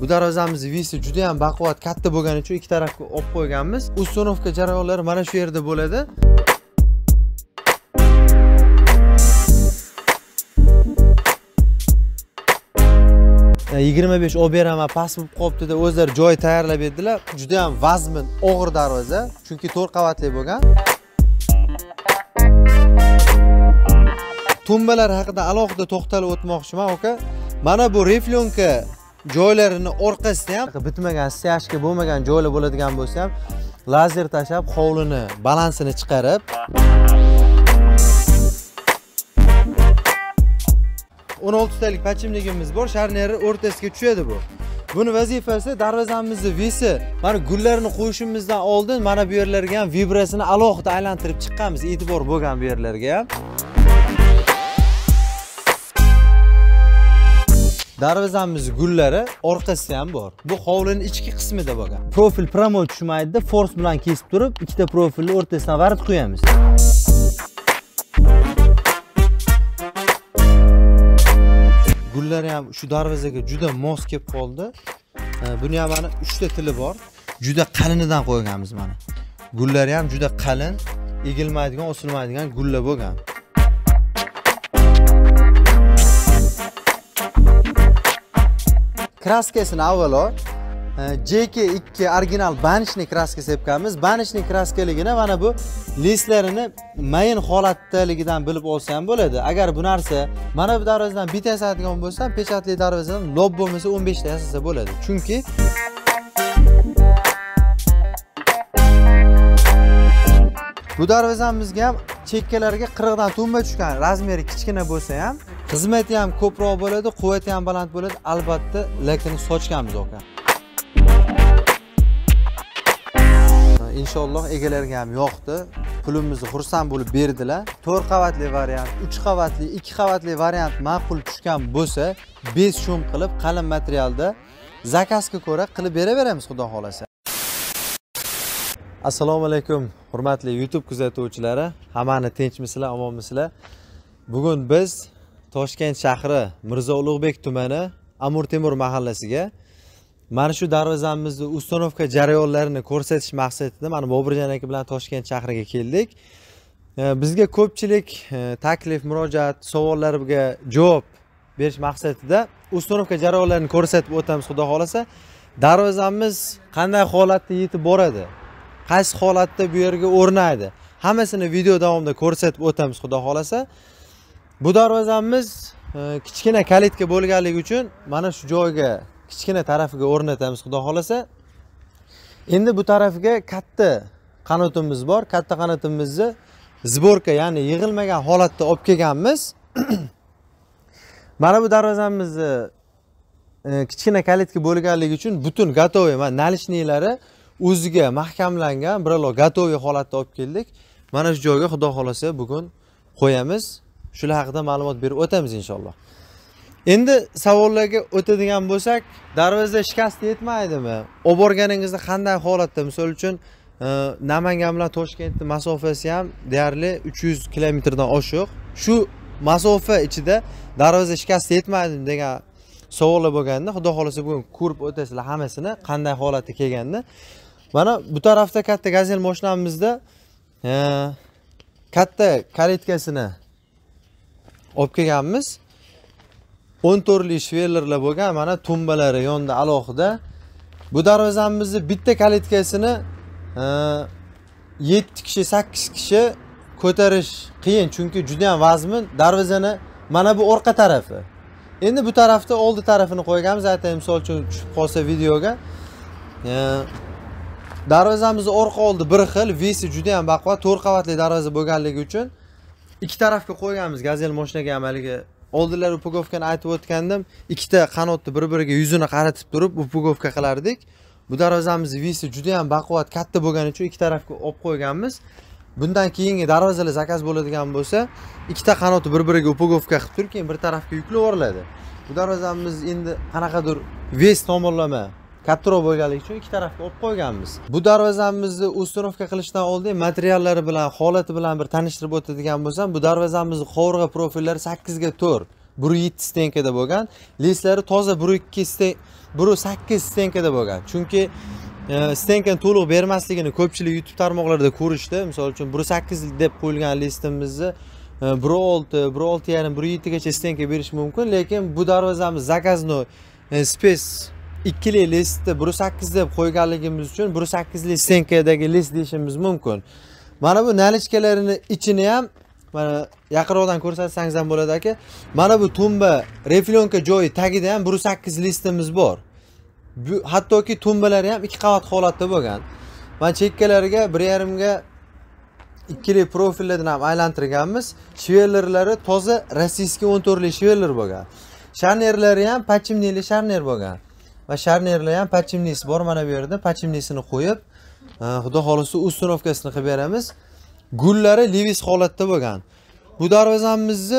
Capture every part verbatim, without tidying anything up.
Bu darvozamiz visi juda ham baquvvat katta bo'lgani uchun ikki tarafga olib qo'yganmiz. Ustonovka jarayonlari mana shu yerda bo'ladi. yigirma besh olib beraman, past bo'lib qolibdi deb o'zlari joy tayyorlab berdilar. Juda ham vazmin, og'ir darvoza, chunki to'rt qavatli bo'lgan. Tumbalar haqida alohida to'xtalib o'tmoqchiman, aka. Mana bu reflyonka joylarini orqasida ham bitmagan, steyashka bo'lmagan joylar bo'ladigan bo'lsa ham lazer tashab, hovlini balansini chiqarib o'n olti talik pachimligimiz bor, sharneri o'rtasiga tushadi bu. Buni vazifasi darvozamizni visi, mana gullarni qo'yishimizdan oldin mana bu yerlarga ham vibrasini alohida aylantirib chiqqanmiz, e'tibor bo'lgan bu yerlarga ham. Darvozamiz gullari orqasida ham bor. Bu hovlining ichki qismida bo'lgan. Profil promoy tushmaydi, force bilan kesib turib, ikkita profilni o'rtasidan varit qo'yamiz. Gullar ham shu darvozaga juda mos kelib qoldi. Buni ham mana uchta tili bor. Juda qalinidan qo'yganmiz mana. Gullari ham juda qalin, egilmaydigan, osilmaydigan gullar bo'lgan. Kraskasini avvalo J K ikki original banishni kraskasi sepganmiz. Banishni kraskaligini mana bu lislarini mayin holatdaligidan bilib olsa ham bo'ladi. Agar bu narsa mana bu darvozadan bitta yasadigan bo'lsam, pechatli darvozadan lob bo'lmasa o'n besh ta yasasa bo'ladi. Chunki bu darvozamizga ham chekkalariga qirqdan tumba tushgan, razmeri kichkina bo'lsa ham xizmati ham ko'proq bo'ladi, quvvati ham baland bo'ladi. Albatta, lakini sochganmiz aka. Inshaalloh egalariga ham yoqdi. Pulimizni xursand bo'lib berdilar. to'rt qavatli variant, uch qavatli, ikki qavatli variant ma'qul tushgan bo'lsa, besh shum qilib qalin materialda zakazga ko'ra qilib beraveramiz, xudo xolasa. Assalomu alaykum, hurmatli YouTube kuzatuvchilari. Hammani tinchmisizlar, omonmisizlar? Bugun biz Toshkent shahri Mirzo Ulug'bek tumani Amur Temur mahallasiga mana shu darvozamizni ustonovka jarayonlarini ko'rsatish maqsadida mana Boburjon aka bilan Toshkent shahriga keldik. Bizga ko'pchilik taklif, murojaat, savollarga javob berish maqsadida ustonovka jarayonlarini ko'rsatib o'tamiz, xudo xolasa. Darvozamiz qanday holatda yetib boradi, qaysi holatda bu yerga o'rnaydi, hammasini video davomida ko'rsatib o'tamiz, xudo xolasa. Bu darvozamiz kichkina kalitka bo'lganligi uchun mana shu joyga kichkina tarafiga o'rnatamiz, xudo xolasa. Endi bu tarafiga katta qanotimiz bor. Katta qanotimizni zborka, ya'ni yig'ilmagan holatda olib kelganmiz. Mana bu darvozamizni kichkina kalitka bo'lganligi uchun butun gatovoy, mana nalishniklari o'ziga mahkamlangan, biralo gatovoy holatda olib keldik. Mana shu joyga xudo xolasa bugun qo'yamiz. Shular haqida ma'lumot berib o'tamiz inshaalloh. Endi savollarga o'tadigan bo'lsak, darvoza shikast yetmaydimi? Olib borganingizda qanday holatda? Misol uchun, Namangan bilan Toshkentning masofasi ham deyarli uch yuz kilometrdan oshiq. Shu masofa ichida darvoza shikast yetmaydimi degan savollar bo'lganda, xudo xolasa bugun ko'rib o'tasizlar hammasini, qanday holatda kelganini. Mana bu tarafda katta gazel mashinamizda katta kalitkasini olib kelganmiz. o'n to'rtli shvellerlar bo'lgan, mana tumbalari yonda alohida. Bu darvozamizni bitta kalitkasini yetti kishi, sakkiz kishi ko'tarish qiyin, chunki juda ham vazmin. Darvozani mana bu orqa tarafi. Endi bu tarafda oldi tarafini qo'yganmiz, aytayim, misol uchun tushib qolsa videoga. Darvozamizni orqa oldi bir xil, visi juda ham baquvvat, to'rt qavatli darvoza bo'lganligi uchun ikki tarafga qo'yganmiz. Gazel mashinaga ham haligi oldinlar upagovkani aytib o'tgandim. Ikkita qanotni bir-biriga yuzini qaratib turib upagovka qilardik. Bu darvozamiz visi juda ham baquvvat, katta bo'lgani uchun ikki tarafga olib qo'yganmiz. Bundan keyingi darvozalar zakaz bo'ladigan bo'lsa, ikkita qanotni bir-biriga upagovka qilib turib, keyin bir tarafga yuklab yuboriladi. Bu darvozamiz endi qanaqadir ves tomonlama kattaroq bo'lganligi uchun ikki tarafga olib qo'yganmiz. Bu darvozamizni ustonovka qilishdan oldin materiallari bilan, holati bilan bir tanishtirib o'tadigan bo'lsam, bu darvozamizning qovurg'a profillari sakkiz ga to'rt. bir yetti stenkada bo'lgan. Lislari toza bir ikki sten bir sakkiz stenkada bo'lgan. Chunki stenkani to'liq bermasligini ko'pchilik YouTube tarmoqlarida ko'rishdi. Misol uchun bir sakkiz deb qo'yilgan listimizni bir olti, bir olti yarim, bir yetti gacha stenka berish mumkin, lekin bu darvozamiz zakazno space ikkili listni bir sakkiz deb qo'yganligimiz uchun bir sakkizlik stenkadagi list deyishimiz mumkin. Mana bu nalichkalarini ichini ham mana yaqinroqdan ko'rsatsangiz ham bo'ladi aka. Mana bu tumba reflyonka joyi tagida ham bir sakkiz listimiz bor. Bu hattoki tumbalari ham ikki qavat holatda bo'lgan. Men chekkalariga bir yarim ga ikkili profillardan ham aylantirganmiz. Shvellerlari toza rossiyskiy o'n to'rtlik shveller bo'lgan. Sharnerlari ham pachimnili sharner bo'lgan. Va sharnerlar ham pachimnisi bor mana bu yerda. Pachimnisini qo'yib, xudo xolisi ustunovkasini qilib beramiz. Gullari Lewis holatda bo'lgan. Bu darvozamizni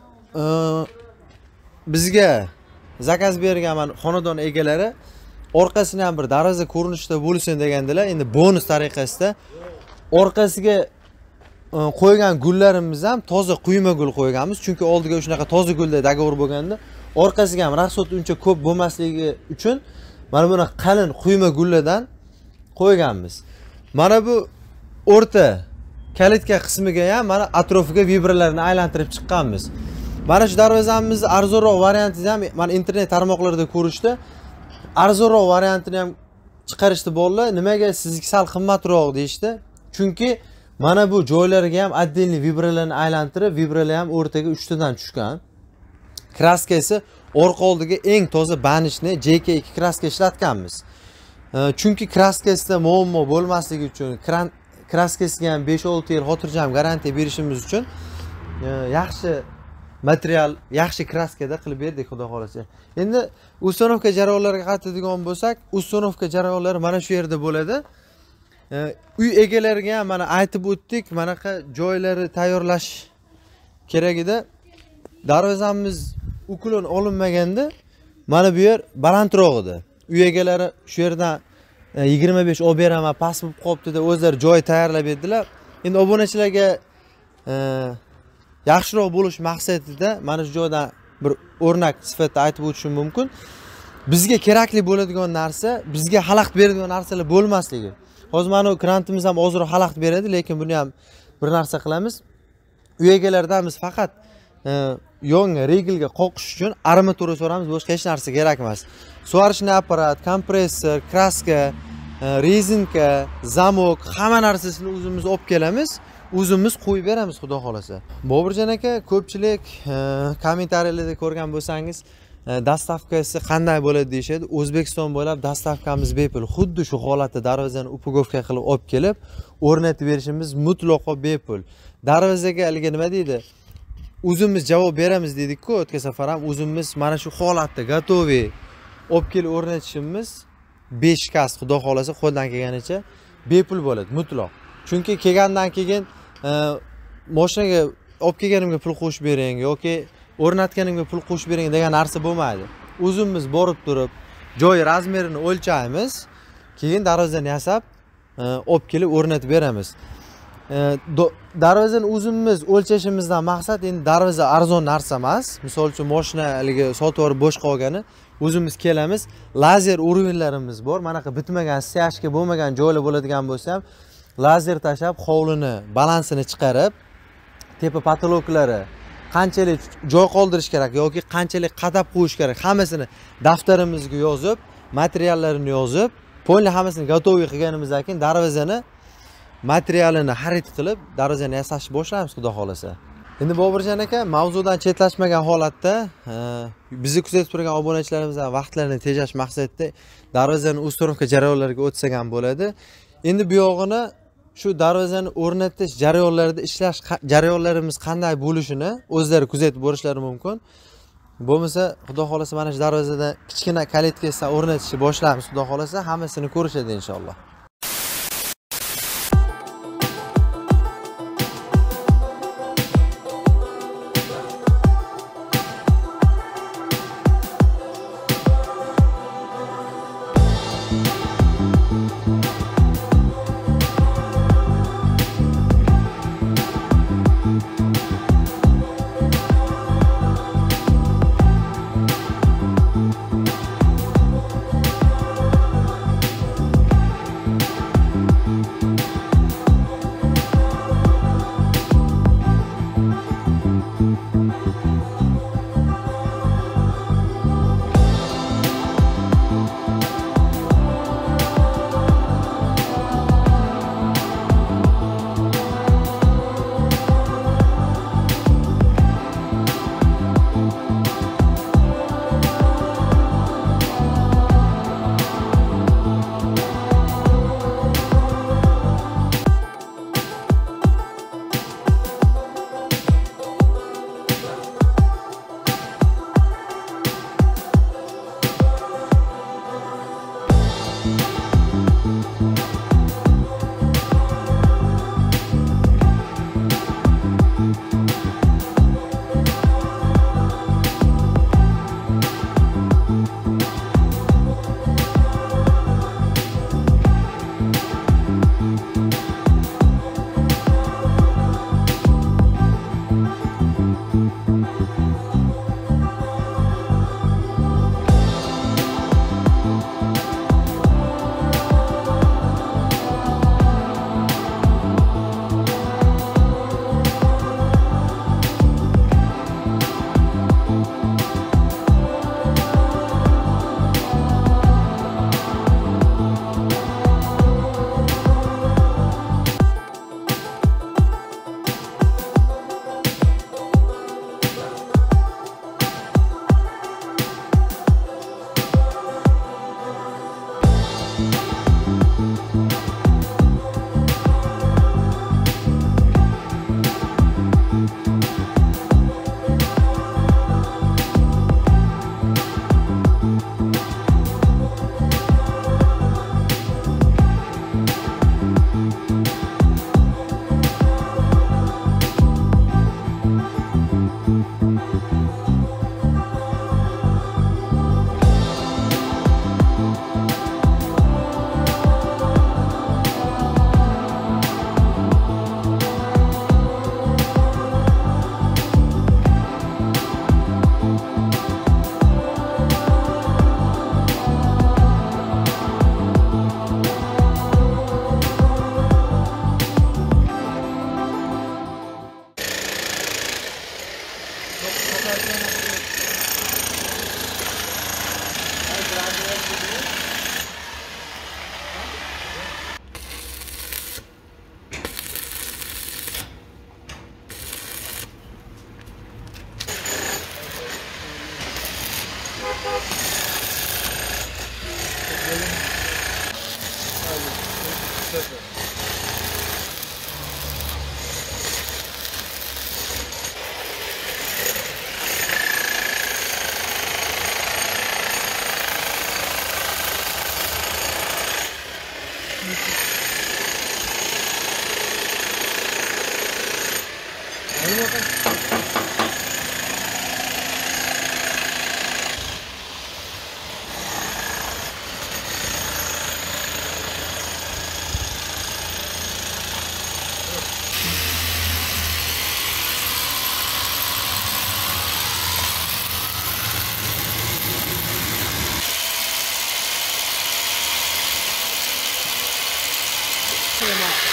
bizga zakaz bergan mana xonadon egalari orqasini ham bir darvoza ko'rinishida bo'lsin degandilar. Endi bonus tariqasida orqasiga qo'ygan gullarimiz ham toza quyma gul qo'yganmiz. Chunki oldiga shunaqa toza gulda dogovor bo'lganda, orqasiga ham rasxod uncha ko'p bo'lmasligi uchun mana buni qalin quyma gullardan qo'yganmiz. Mana bu o'rta kalitka qismiga ham mana atrofiga vibralarni aylantirib chiqqanmiz. Mana shu darvozamizni arzonroq variantini ham mana internet tarmoqlarida ko'rishdi. Arzonroq variantini ham chiqarishdi bolalar. Nimaga sizniki sal qimmatroq deyishdi? Chunki mana bu joylarga ham отдельный vibralarni aylantirib, vibralar ham o'rtaga uchtadan tushgan. Kraskasi orqa oldiga eng toza banishni J K ikki kraska ishlatganmiz. Chunki kraskasida muammo bo'lmasligi uchun, kraskasiga ham besh olti yil xotirjam garantiya berishimiz uchun yaxshi material, yaxshi kraskada qilib berdik, xudo xolasa. Endi ustunovka jarayonlariga qaytadigan bo'lsak, ustunovka jarayonlari mana shu yerda bo'ladi. Uy egalariga ham mana aytib o'tdik, manaqa joylari tayyorlash kerak edi. Darvozamiz uklon olinmaganda mana bu yer balandroq edi. Uy egalari shu yerdan yigirma besh olib beraman pas bo'lib qolibdi deb o'zlari joy tayyorlab berdilar. Endi obunachilarga yaxshiroq bo'lish maqsadida mana shu joydan bir o'rnak sifatida aytib o'tishim mumkin. Bizga kerakli bo'ladigan narsa, bizga xalaqit beradigan narsalar bo'lmasligi. Hozir mana grantimiz ham ozroq xalaqit beradi, lekin buni ham bir narsa qilamiz. Uy egalaridan biz faqat yonga regelga qoqish uchun armatura so'ramiz, boshqa hech narsa kerak emas. Sug'orishni apparat, kompressor, kraska, rezinka, zamok, hamma narsasini o'zimiz olib kelamiz. O'zimiz qo'yib beramiz, xudo xolasa. Bobirjon aka, ko'pchilik kommentariyalarda ko'rgan bo'lsangiz, dastavkasi qanday bo'ladi deyshadi. O'zbekiston bo'ylab dastavkamiz bepul. Xuddi shu holatda darvozani upagovka qilib olib kelib, o'rnatib berishimiz mutlaqo bepul. Darvozaga haliga nima deydi? O'zimiz javob beramiz dedik-ku, o'tgan safar ham o'zimiz mana shu holatda gatovi olib kelib o'rnatishimiz besh kas, xudo xolasa, qo'ldan kelganicha bepul bo'ladi, mutlaq. Chunki kelgandan keyin mashinaga olib kelganimga pul qo'shib bering yoki o'rnatganimga pul qo'shib bering degan narsa bo'lmaydi. O'zimiz borib turib, joy razmerini o'lchaymiz, keyin darvozani yasab olib kelib o'rnatib beramiz. Darvozani o'zimiz o'lchashimizdan maqsad endi darvoza arzon narsa emas. Misol uchun mashina haligi sotib olib bo'sh qolgani, o'zimiz kelamiz. Lazer urinlarimiz bor. Manaqa bitmagan, styashka bo'lmagan joylar bo'ladigan bo'lsa ham lazer tashab, hovlini, balansini chiqarib, tepa patoloklari qanchalik joy qoldirish kerak yoki qanchalik qadab qo'yish kerak, hammasini daftarimizga yozib, materiallarini yozib, polni hammasini gatoviy qilganimizdan keyin darvozani materialini xarid qilib, darvozani yasash boshlaymiz, xudo xolasa. Endi Bobirjon aka, mavzudan chetlashmagan holatda bizni kuzatib turgan obunachilarimizdan vaqtlarini tejash maqsadida darvozani ustunovka jarayonlariga o'tsak ham bo'ladi. Endi bu yog'ini shu darvozani o'rnatish jarayonlarida ishlash jarayonlarimiz qanday bo'lishini o'zlari kuzatib borishlari mumkin. Bo'lmasa, xudo xolasa mana shu darvozada kichkina kalitkasidan o'rnatishni boshlaymiz, xudo xolasa, hammasini ko'rishadi inshaalloh.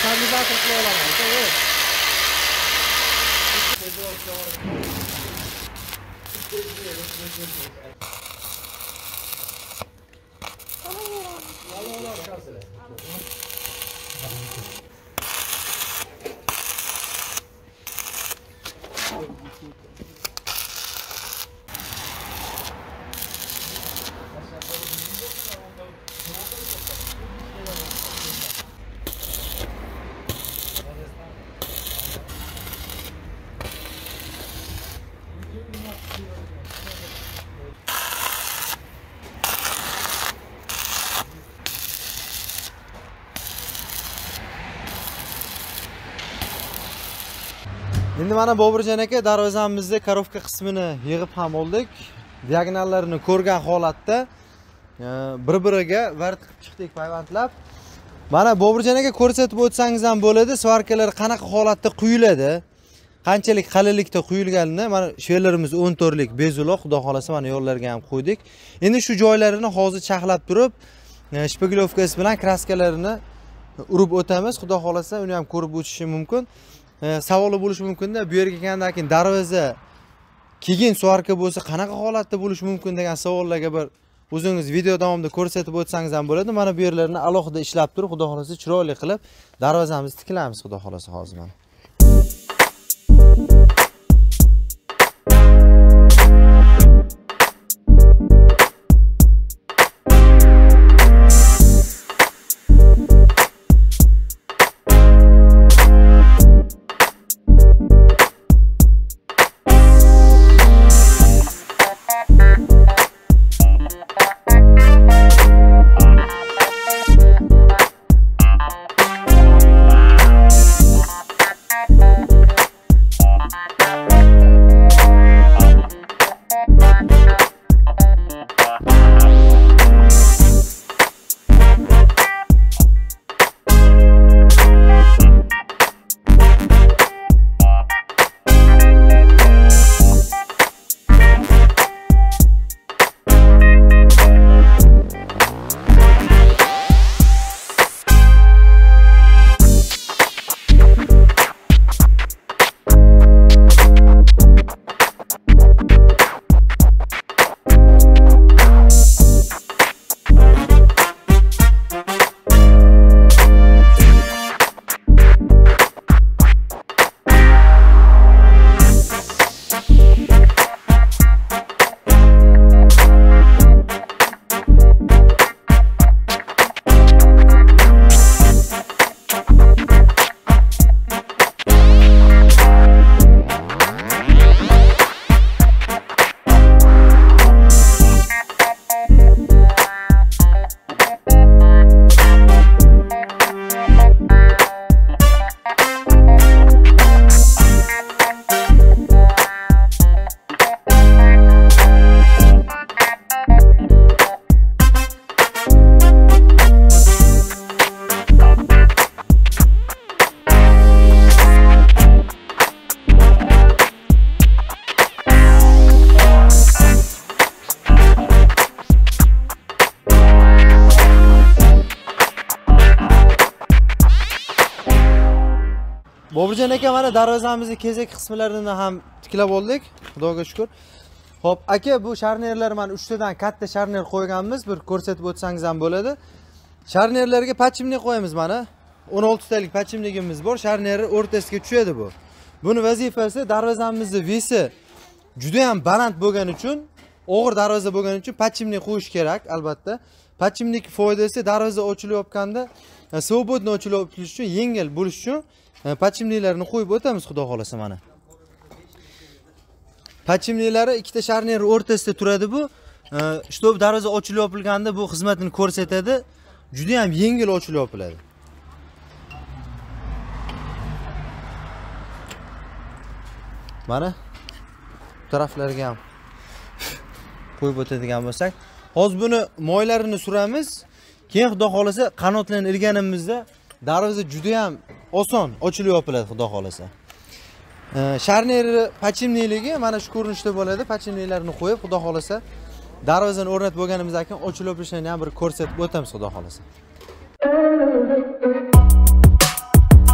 stabilizator qilib olaman aka. Endi mana Boburjon aka darvozamizda korovka qismini yig'ib ham oldik. Diagonallarini ko'rgan holatda bir-biriga vart qilib chiqdik payvandlab. Mana Boburjon aka ko'rsatib o'tsangiz ham bo'ladi, svarkalar qanaqa holatda quyiladi, qanchalik qalinlikda quyilganini mana shu yerlarimiz o'n to'rtlik bezuloq, xudo xolasa mana yo'llarga ham qo'ydik. Endi shu joylarini hozir chaqlab turib, shpiglovkasi bilan kraskalarini urib o'tamiz. Xudo xolasa uni ham ko'rib o'tishi mumkin. Savol bo'lishi mumkin-da, bu yerga kelgandan keyin darvoza keyin svarka bo'lsa qanaqa holatda bo'lishi mumkin degan savollarga bir o'zingiz video davomida ko'rsatib o'tsangiz ham bo'ladi. Mana bu yerlarni alohida ishlab turib, xudo xolasa chiroyli qilib darvozamizni tiklaymiz, xudo xolasa hozir mana. Boburjon aka mana darvozamizni kezak qismlarini ham tiklab oldik. Xudoga shukr. Xo'p, aka bu sharnerlar mana uchtadan katta sharner qo'yganmiz. Bir ko'rsatib o'tsangiz ham bo'ladi. Sharnerlarga pachimlik qo'yamiz mana. o'n olti talik pachimligimiz bor. Sharneri o'rtasiga tushadi bu. Buni vazifasi darvozamizning vesi juda ham baland bo'lgani uchun, og'ir darvoza bo'lgani uchun pachimlik qo'yish kerak, albatta. Pachimlik foydasi darvoza ochilayotganda svobodno ochilib o'tish uchun, yengil bo'lish uchun pachimliklarni qo'yib o'tamiz, xudo xolasa mana. Pachimliklari ikkita sharner o'rtasida turadi bu. Shtob darvoza ochilib yopilganda bu xizmatini ko'rsatadi. Juda ham yengil ochilib yopiladi. Mana bu taraflarga ham qo'yib o'tadigan bo'lsak, hozir buni moylarini suramiz. Keyin xudo xolasa qanotlarni ilganimizda darvoza juda ham oson ochilib yopiladi, xudo xolasa. Sharneri pachimliligi mana shu ko'rinishda bo'ladi. Pachimliklarni qo'yib, xudo xolasa darvozani o'rnatib bo'lganimizdan keyin ochilib yopilishini ham bir ko'rsatib o'tamiz, xudo xolasa.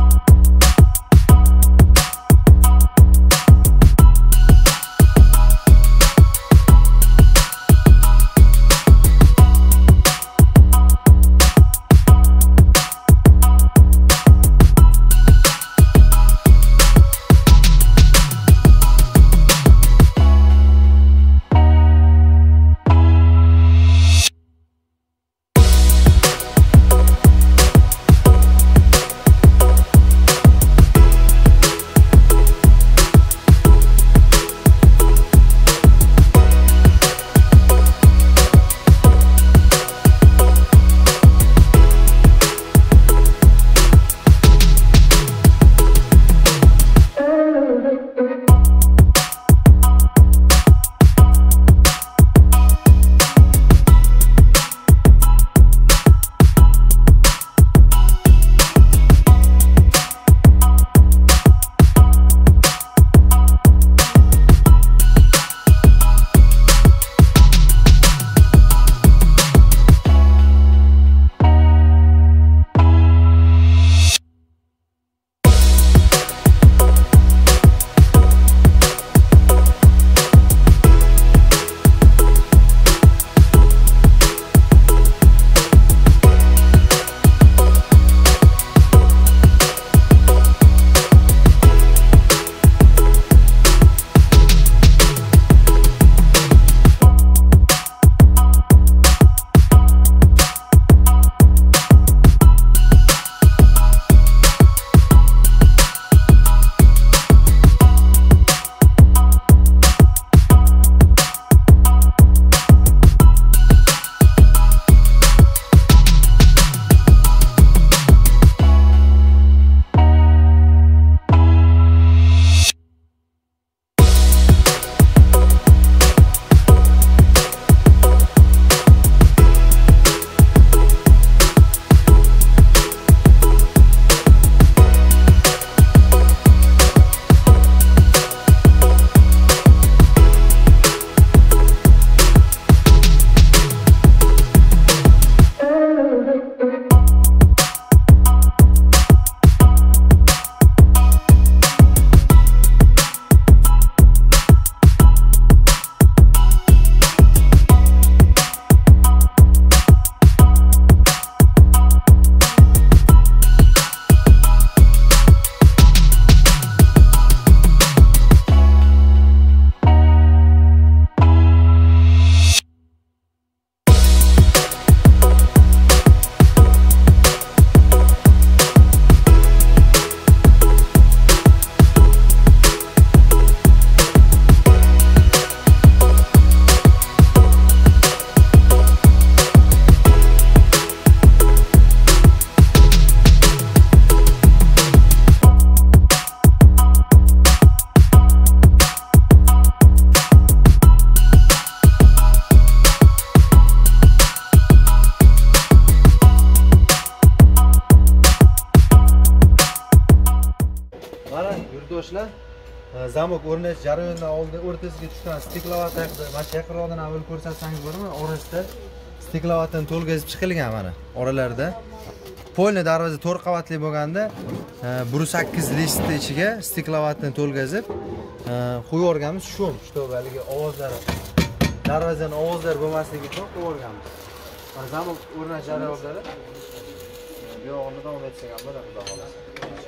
yo'ldoshlar, zamok o'rnash jarayonidan oldin o'rtasiga tushgan stiklovat haqida mana shu yaqinroqdan avval ko'rsatsangiz bo'ladimi? Orasida stiklovatdan to'lgazib chiqilgan mana oralarda. Polni darvoza to'rt qavatli bo'lganda bir yuz sakkiz listni ichiga stiklovatdan to'lgazib qo'yib o'rganmiz. Shu, shu haligi ovozlari, darvozaning ovozlari bo'lmasligi uchun qo'yib o'rganmiz. Mana zamok o'rnash jarayonlari bu yo'g'ini davom etsak ham bo'ladi, xudo xolasa.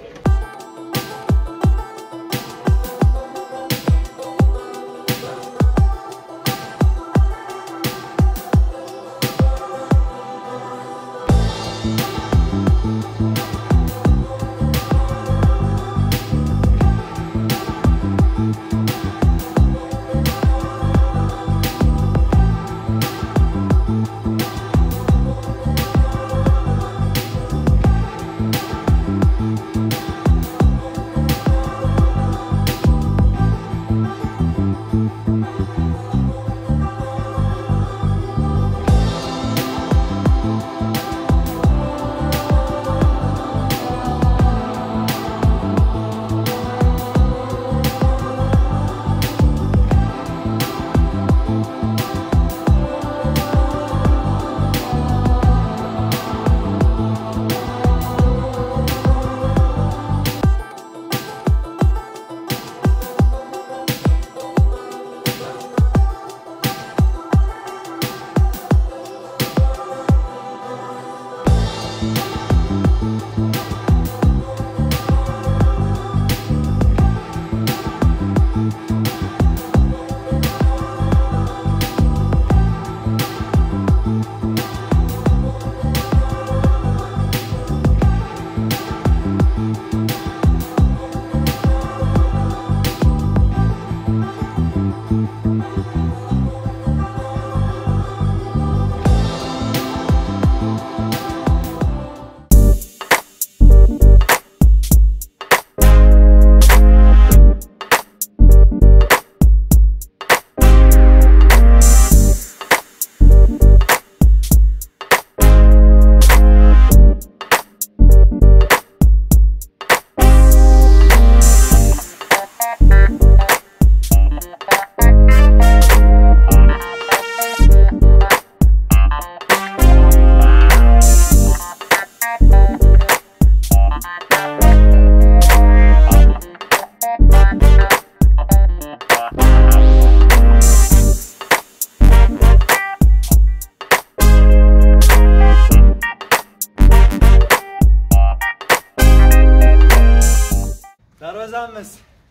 Darvozamiz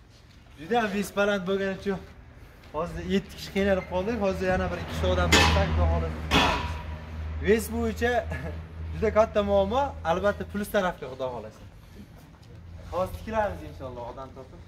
juda ham visbaland bo'lgani uchun hozir yetti kishi qiynalib qoldik. Hozir yana bir ikki kishi odam bo'lsak, xudo xolasa. Ves bo'yicha juda katta muammo, albatta plus tarafga, xudo xolasa. Hozir tikiramiz inshaalloh odam topib.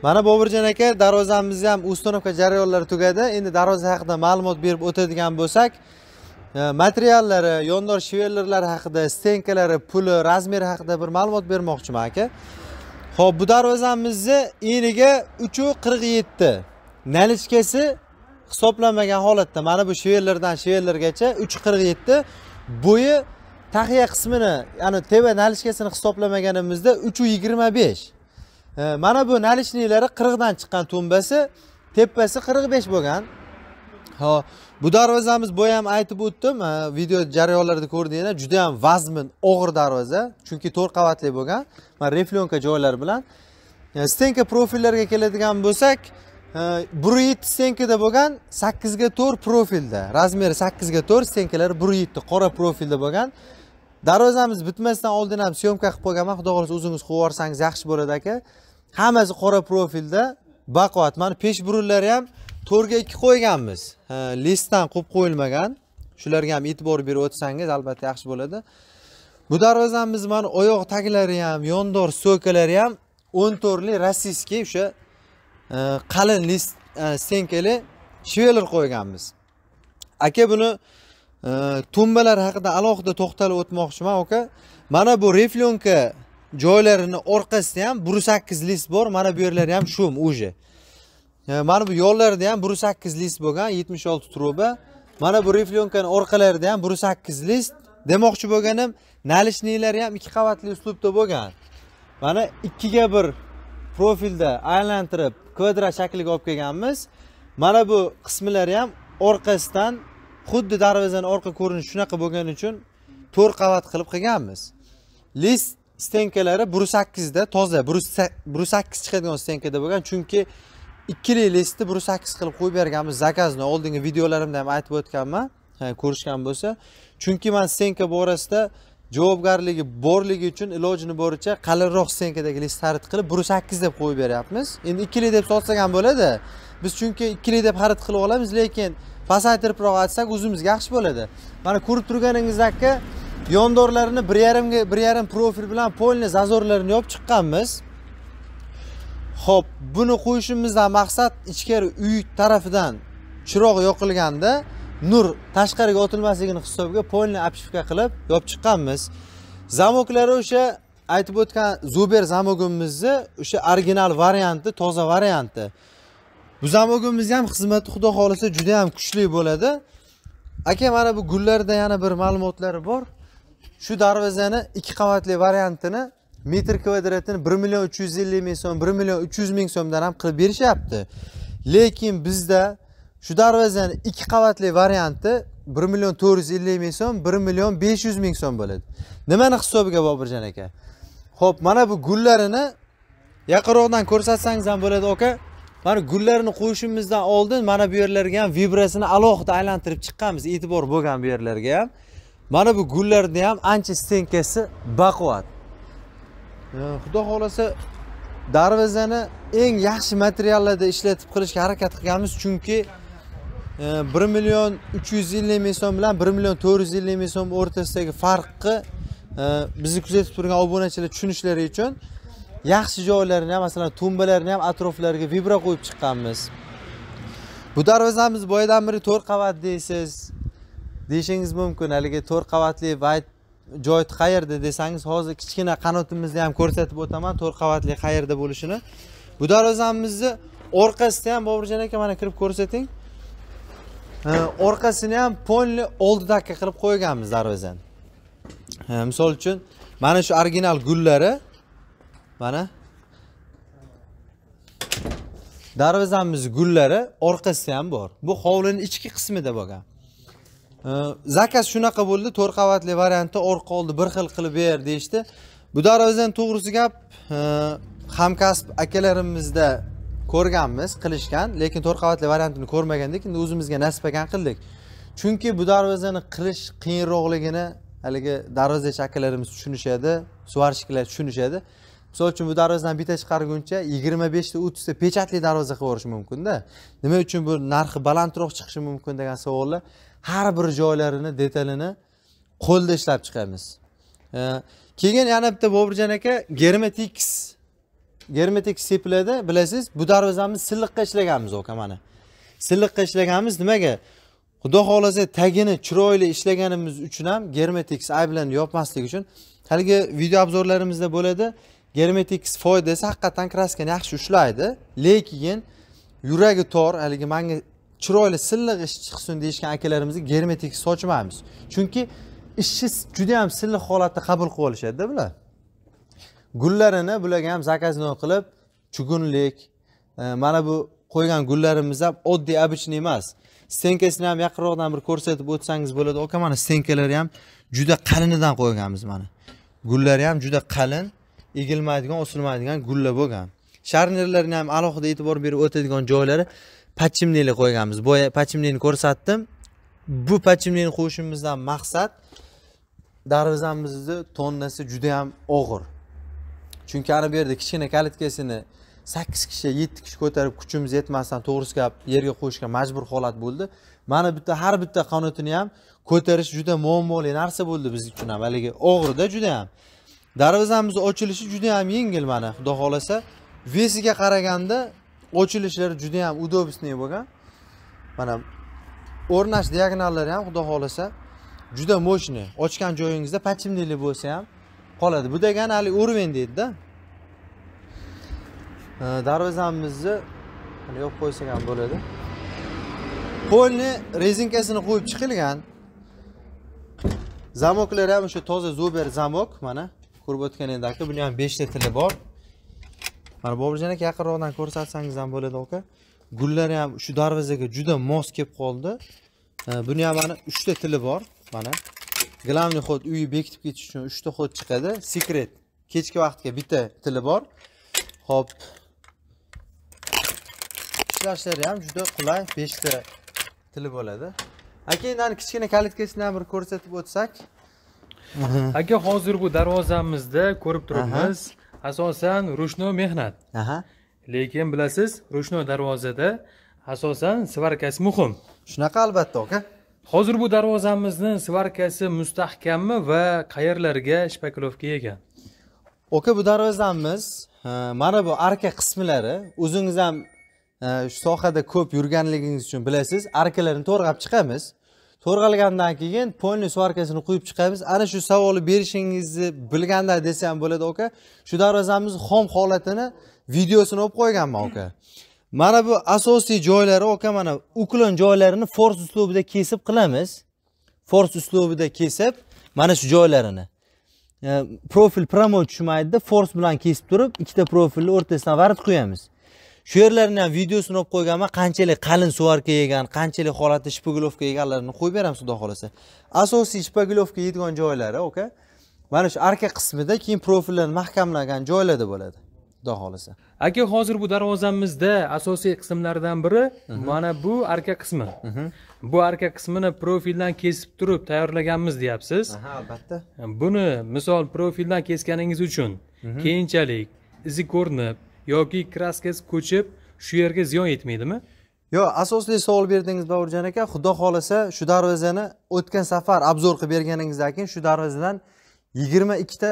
Mana Bobirjon aka, darvozamizni ham uстановка jarayonlari tugadi. Endi darvoza haqida ma'lumot berib o'tadigan bo'lsak, materiallari, yondor shivellerlari haqida, stenkalari, puli, razmeri haqida bir ma'lumot bermoqchiman aka. Xo'p, bu darvozamizni eniga uch qirq yetti. Nalishkasi hisoblanmagan holatda. Mana bu shivellerdan shivellergacha uch qirq yetti. Bo'yi taxiya qismini, ya'ni teva nalishkasini hisoblamaganimizda uch yigirma besh. Mana bu nalishniklari qirq dan chiqqan tumbasi, tepasi qirq besh bo'lgan. Ha, bu darvozamiz bo'yi ham aytib o'tdim, video jarayonlarida ko'rdinglar, juda ham vazmin, og'ir darvoza, chunki to'rt qavatli bo'lgan. Mana reflyonka joylar bilan. Stenka profillarga keladigan bo'lsak, bir yetti stenkada bo'lgan, sakkiz ga to'rt profilda. Razmeri sakkiz ga to'rt, stenkalari bir yetti qora profilda bo'lgan. Darvozamiz bitmasdan oldin ham syomka qilib qo'yganman. Xudo xolasa o'zingiz qo'yib yuborsangiz yaxshi bo'ladi aka. Hammasi qora profilda, baquvvat. Mana pesh burunlari ham to'rt ga ikki qo'yganmiz. Listdan qo'yib qo'yilmagan. Shularga ham e'tibor berib o'tsangiz albatta yaxshi bo'ladi. Bu darvozamiz mana oyoq taglari ham, yondor sto'kalari ham o'n to'rtli rossiyskiy o'sha qalin list stenkali shiveler qo'yganmiz. Aka, buni tumbalar haqida alohida to'xtalib o'tmoqchiman aka. Mana bu reflyonka joylarini orqasida ham bir sakkiz list bor. Mana bu yerlar ham shum uje. Mana bu yo'llarda ham bir sakkiz list bo'lgan, yetmish olti truba. Mana bu reflyonkaning orqalarida ham bir sakkiz list. Demoqchi bo'lganim, nalishniklari ham ikki qavatli uslubda bo'lgan. Mana ikki ga bir profilda aylantirib kvadrat shakliga olib kelganmiz. Mana bu qismlari ham orqasidan xuddi darvozaning orqa ko'rinishi shunaqa bo'lgani uchun to'rt qavat qilib qilganmiz. List stenkalari bir sakkiz da toza, bir sakkiz chiqadigan stenkada bo'lgan, chunki ikkili listni bir sakkiz qilib qo'yib berganmiz. Zakazni oldingi videolarimda ham aytib o'tganman, ko'rishgan bo'lsa. Chunki men stenka borasida javobgarligi borligi uchun ilojini boricha qalinroq stenkadagi list xarid qilib bir sakkiz deb qo'yib beryapmiz. Endi ikkili deb sotsak ham bo'ladi. Biz chunki ikkili deb xarid qilib olamiz, lekin pasaytiribroq aytsak o'zimizga yaxshi bo'ladi. Mana ko'rib turganingizdek, yondorlarini bir yarim ga bir yarim profil bilan polni zazorlarini yopib chiqqanmiz. Xo'p, buni qo'yishimizdan maqsad ichkari uy tarafidan chiroq yoqilganda nur tashqariga otilmasligini hisobiga polni apshivka qilib yopib chiqqanmiz. Zamoklari o'sha aytib o'tgan Zuber zamogimizni o'sha original varianti, toza varianti. Bu zamogimiz ham xizmati xudo xolasa juda ham kuchli bo'ladi. Aka, mana bu gullarda yana bir ma'lumotlari bor. Shu darvozani ikki qavatli variantini metr kvadratini bir million uch yuz ellik ming so'm, bir million uch yuz ming so'mdan ham qilib berishyapti. Lekin bizda shu darvozani ikki qavatli varianti bir million to'rt yuz ellik ming so'm, bir million besh yuz ming so'm bo'ladi. Nimani hisobiga Bobirjon aka? Xo'p, mana bu gullarini yaqinroqdan ko'rsatsangiz ham bo'ladi aka. Mana gullarini qo'yishimizdan oldin mana bu yerlarga ham vibrasini alohida aylantirib chiqqanmiz, e'tibor bo'lgan bu yerlarga ham. Mana bu gullarda ham ancha stenkasi baquvvat. Xudo xolasa darvozani eng yaxshi materiallarda ishlatib qilishga harakat qilganmiz, chunki bir million uch yuz ellik ming so'm bilan bir million to'rt yuz ellik ming so'm o'rtasidagi farqni bizni kuzatib turgan obunachilar tushunishlari uchun yaxshi joylarini ham, masalan, tumbalarni ham atroflariga vibra qo'yib chiqqanmiz. Bu darvozamiz boyadan beri to'rt qavat deysiz, deyishingiz mumkin. Haligi to'rt qavatli vayt joy qayerda desangiz, hozir kichkina qanotimizni ham ko'rsatib o'taman, to'rt qavatli qayerda bo'lishini. Bu darvozamizni orqasida ham Bobirjon aka mana kirib ko'rsating. Orqasini ham polni oldidagi qilib qo'yganmiz darvozani. Misol uchun, mana shu original gullari mana darvozamiz gullari orqasida ham bor. Bu hovlining ichki qismida bo'lgan. Zakaz shunaqa bo'ldi, to'rt qavatli variantda orqa oldi bir xil qilib ber deyishdi. Bu darvozaning to'g'risi gap hamkasb akalarimizda ko'rganmiz, qilishgan, lekin to'rt qavatli variantini ko'rmagandik, endi o'zimizga nasib ekan qildik. Chunki bu darvozani qilish qiyinroqligini haligi darvozachi akalarimiz tushunishadi, suvarishchilar tushunishadi. Misol uchun bu darvozadan bitta chiqarguncha yigirma besh ta o'ttiz ta pechatli darvoza qilib yuborish mumkin-da. Nima uchun bu narxi balandroq chiqishi mumkin degan savollar har bir joylarini, detalini qo'lda ishlab chiqamiz. Keyin yana bitta Bobirjon aka Germetix germetik sepiladi, bilasiz, bu darvozamiz silliqqa ishlaganmiz aka mana. Silliqqa ishlaganmiz nimaga? Xudo xolasa tagini chiroyli ishlaganimiz uchun ham Germetix ayblanib yopmaslik uchun haligi video obzorlarimizda bo'ladi. Germetix foydasi haqiqatan kraskani yaxshi ushlaydi, lekin yuragi tor, haligi menga chiroyli silliq ish chiqsin deyishgan akalarimizga Germetix sochmaymiz. Chunki ishchi juda ham silliq holatda qabul qilib olishadi-da bular. Gullarini bularga ham zakazno qilib, chugunlik, mana bu qo'ygan gullarimiz ham oddiy обычный emas. Stenkasini ham yaqinroqdan bir ko'rsatib o'tsangiz bo'ladi. Aka mana stenkalari ham juda qalinidan qo'yganmiz mana. Gullari ham juda qalin, egilmaydigan, osilmaydigan gullar bo'lgan. Sharnirlarni ham alohida e'tibor berib o'tadigan joylari pachimneli qo'yganmiz. Boya pachimneni ko'rsatdim. Bu pachimneni qo'yishimizdan maqsad darvozamizni tonnasi juda ham og'ir. Chunki ana bu yerda kichkina kalitkasini sakkiz kishi, yetti kishi ko'tarib kuchimiz yetmasdan to'g'risi gap yerga qo'yishga majbur holat bo'ldi. Mana bitta har bitta qanotini ham ko'tarish juda muammoli narsa bo'ldi biz uchun ham. Haligi og'irda juda ham. Darvozamiz ochilishi juda ham yengil mana, xudo xolasa. Vesiga qaraganda ochilishlari juda ham udobisniy bo'lgan. Mana o'rnash diagonallari ham xudo xolasa juda mo'shni. Ochgan joyingizda pachimneli bo'lsa ham qoladi. Bu degani hali o'rven deydi-da. Darvozamizni mana yopib qo'ysak ham bo'ladi. Qo'lni rezinkasini qo'yib chiqilgan. Zamoklari ham o'sha toza zober zamok mana ko'rib o'tganingizda aka, buni ham besh ta tili bor. Mana Boburjon aka yaqinroqdan ko'rsatsangiz ham bo'ladi aka. Gullari ham shu darvozaga juda mos kelib qoldi. Buni ham mana uch ta tili bor mana. Glavniy xod uyni bekitib ketish uchun uch ta xod chiqadi. Secret kechki vaqtga bitta tili bor. Xo'p. Ishlashlari ham juda qulay, besh ta tili bo'ladi. Aka, endi kichkina kalitkasini ham bir ko'rsatib o'tsak. Aka, hozir bu darvozamizda ko'rib turibmiz, asosan rushno mehnat. Aha. Lekin bilasiz, rushno darvozada asosan svarkasi muhim. Shunaqa albatta aka. Hozir bu darvozamizning svarkasi mustahkammi va qayerlarga shpakilovka yegan? Aka, bu darvozamiz mana bu arka qismlari, o'zingiz ham shu sohada ko'p yurganligingiz uchun bilasiz, arkalarni to'rg'ab chiqamiz. To'rg'algandan keyin polni svarkasini qo'yib chiqamiz. Ana shu savolni berishingizni bilganda desam bo'ladi aka. Shu darvozamiz xom holatini videosini olib qo'yganman aka. Mana bu asosiy joylari aka, mana uklon joylarini fors uslubida kesib qilamiz. Fors uslubida kesib, mana shu joylarini. Profil promoy tushmaydi, fors bilan kesib turib, ikkita profilni o'rtasidan varit qo'yamiz. Shu yerlarni ham videosini olib qo'yganman, qanchalik qalin svarka yegan, qanchalik holatda shpagilovka yeganlarini qo'yib beramiz xudo xolasa. Asosiy shpagilovka yeydigan joylari aka, mana shu arka qismida, keyin profillarni mahkamlagan joylarda bo'ladi xudo xolasa. Aka, hozir bu darvozamizda asosiy qismlardan biri mana bu arka qismi. Bu arka qismini profildan kesib turib tayyorlaganmiz deyapsiz. Aha, albatta. Buni misol profildan kesganingiz uchun keyinchalik izi ko'rinib yoki kraskasi ko'chib shu yerga ziyon yetmaydimi? Yo'q, asosli savol berdingiz Boburjon aka. Xudo xolasa shu darvozani o'tgan safar obzor qilib berganingizdan keyin shu darvozadan yigirma ikkita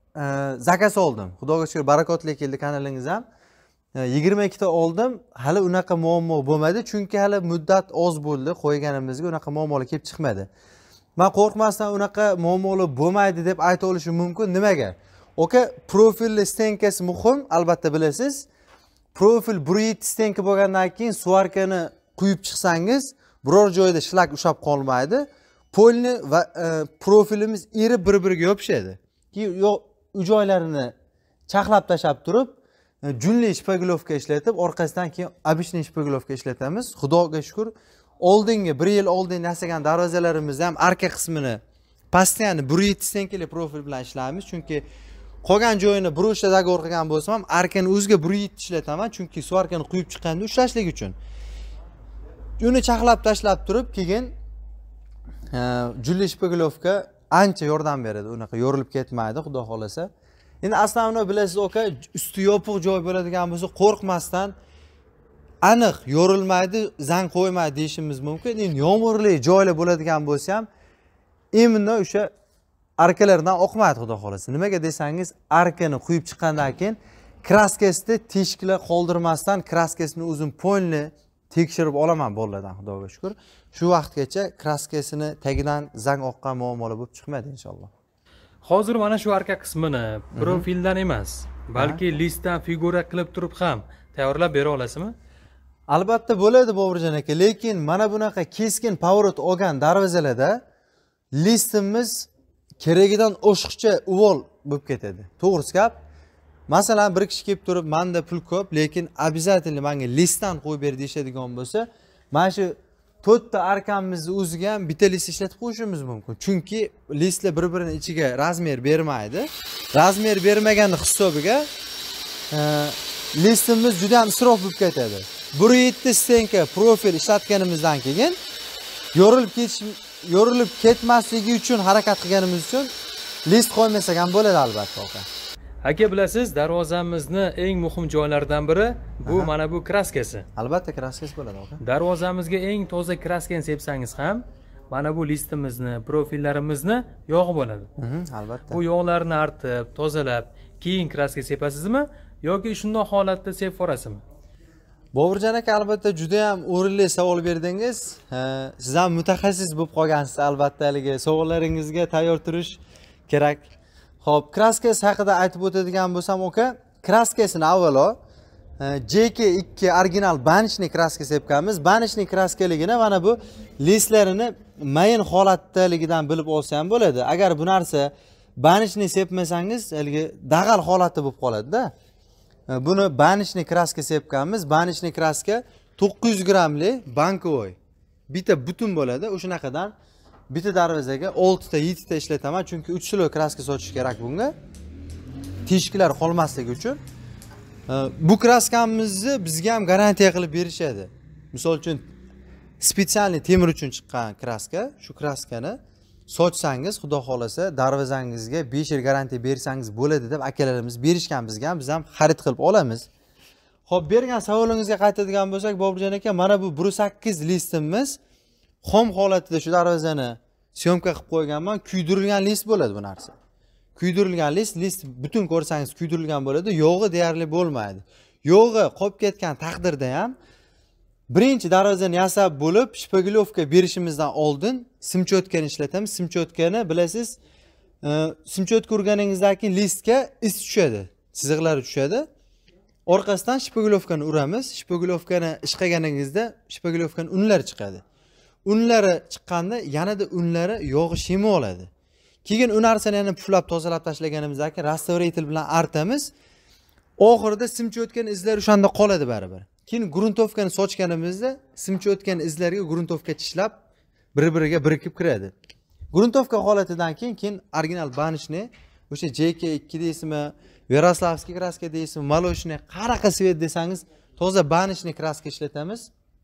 zakaz oldim. Xudoga shukr, barakotli keldi kanalingiz ham. yigirma ikkita oldim. Hali unaqa muammo bo'lmadi, chunki hali muddat oz bo'ldi, qo'yganimizga unaqa muammolar kelib chiqmadi. Men qo'rqmasdan unaqa muammolar bo'lmaydi deb ayta olishim mumkin. Nimaga? Oka, profilli stenkasi muhim, albatta bilasiz. Profil bir stenka bo'lgandan keyin svarkani quyib chiqsangiz, biror joyda shlak ushab qolmaydi. Polni va e, profilimiz erib bir-biriga yopishadi. Keyin u joylarini chaqlab tashab turib, junli shpagilovka ishlatib, orqasidan keyin обычный shpagilovka ishlatamiz. Xudoga shukr, oldingi bir yil oldin yasagan darvozalarimiz ham arka qismini постоянно bir stenkali profil bilan ishlaymiz, chunki qolgan joyini brushda dagor qilgan bo'lsam ham arkani o'ziga bir ishlataman, chunki svarkani quyib chiqqanda ushlashlik uchun. Uni chaqlab tashlab turib, keyin junli shpagilovka ancha yordam beradi, unaqa yorilib ketmaydi, xudo xolasa. Endi aslan bilasiz aka, usti yopiq joy bo'ladigan bo'lsa, qo'rqmasdan aniq yorilmaydi, zang qo'ymaydi deyishimiz mumkin. Endi yomg'irli joylar bo'ladigan bo'lsa ham, imенно o'sha arkalardan oqmaydi xudo xolasa. Nimaga desangiz, arkani quyib chiqqandan keyin kraskasida teshiklar qoldirmasdan kraskasini o'zim polni tekshirib olaman bolalardan, xudoga shukr. Shu vaqtgacha kraskasini tagidan zang oqqan muammolar bo'lib chiqmadi inshaalloh. Hozir mana shu arka qismini profildan emas, balki listdan figura qilib turib ham tayyorlab bera olasizmi? Albatta bo'ladi Boburjon aka, lekin mana bunaqa keskin pоворot olgan darvozalarda listimiz keragidan oshiqcha uvol bo'lib ketadi. To'g'risi gap. Masalan, bir kishi kelib turib, menda pul ko'p, lekin обязательно menga listdan qo'yib ber deyishadigan bo'lsa, mana shu to'rtta arkamizni o'ziga ham bitta list ishlatib qo'yishimiz mumkin. Chunki listlar bir-birining ichiga razmer bermaydi. Razmer bermaganning hisobiga listimiz juda ham isrof bo'lib ketadi. bir yetti stenka profil ishlatganimizdan keyin yorilib ketish yorilib ketmasligi uchun harakat qilganimiz uchun list qo'ymasak ham bo'ladi albatta aka. Aka, bilasiz, darvozamizni eng muhim joylaridan biri bu Aha. mana bu kraskasi. Albatta kraskasi bo'ladi aka. Darvozamizga eng toza kraskani sepsangiz ham mana bu listimizni, profillarimizni yog'i bo'ladi. Albatta. Bu yog'larni artib, tozalab, keyin kraska sepasizmi yoki shunday holatda sepib borasizmi? Boburjon aka, albatta juda ham o'rinli savol berdingiz. Siz ham mutaxassis bo'lib qolgansiz, albatta haligi savollaringizga tayyor turish kerak. Xo'p, kraskasi haqida aytib o'tadigan bo'lsam, aka, kraskasini avvalo J K ikki original banishni kraska sepganmiz. Banishni kraskaligini mana bu listlarini mayin holatdaligidan bilib olsa ham bo'ladi. Agar bu narsa banishni sepmasangiz, haligi dag'al holatda bo'lib qoladi-da. Buni banishni kraska sepganmiz. Banishni kraska to'qqiz yuz grammli bankovoy. Bitta butun bo'ladi. O'shunaqadan bitta darvozaga olti ta yetti ta ishlataman, chunki uch sloj kraska sochish kerak bunga. Teshiklar qolmasligi uchun. Bu kraskamizni bizga ham garantiya qilib berishadi. Misol uchun spetsialniy temir uchun chiqqan kraska, shu kraskani sochsangiz, xudo xolasa, darvozangizga besh yil garantiya bersangiz bo'ladi deb akalarimiz berishgan bizga ham, biz ham xarid qilib olamiz. Xo'p, bergan savolingizga qaytadigan bo'lsak, Boburjon aka, mana bu bir sakkiz listimiz xom holatida shu darvozani syomka qilib qo'yganman. Kuydirilgan list bo'ladi bu narsa. Kuydirilgan list, list butun ko'rsangiz kuydirilgan bo'ladi, yog'i deyarli bo'lmaydi. Yog'i qolib ketgan taqdirda ham birinchi darvozani yasab bo'lib, shpagilovka berishimizdan oldin simchotkani ishlatamiz. Simchotkani bilasiz, simchotka urganingizdan keyin listga is tushadi, chiziqlar tushadi. Orqasidan shpagilovkani uramiz. Shpagilovkani ishqaganingizda shpagilovkani unlari chiqadi. Unlari chiqqanda yanada unlari yog'i shemi oladi. Keyin u narsani yana puflab tozalab tashlaganimizdan keyin restavrator bilan artamiz. Oxirida simchotkani izlari o'shanda qoladi baribir. Keyin gruntovkani sochganimizda simchotkani izlariga gruntovka tishlab bir-biriga birikib kiradi. Gruntovka holatidan keyin keyin original banishni o'sha J K ikki deysizmi, Yaroslavskiy kraska deysizmi, Maloshni, qanaqa svet desangiz, toza banishni kraska ishlatamiz.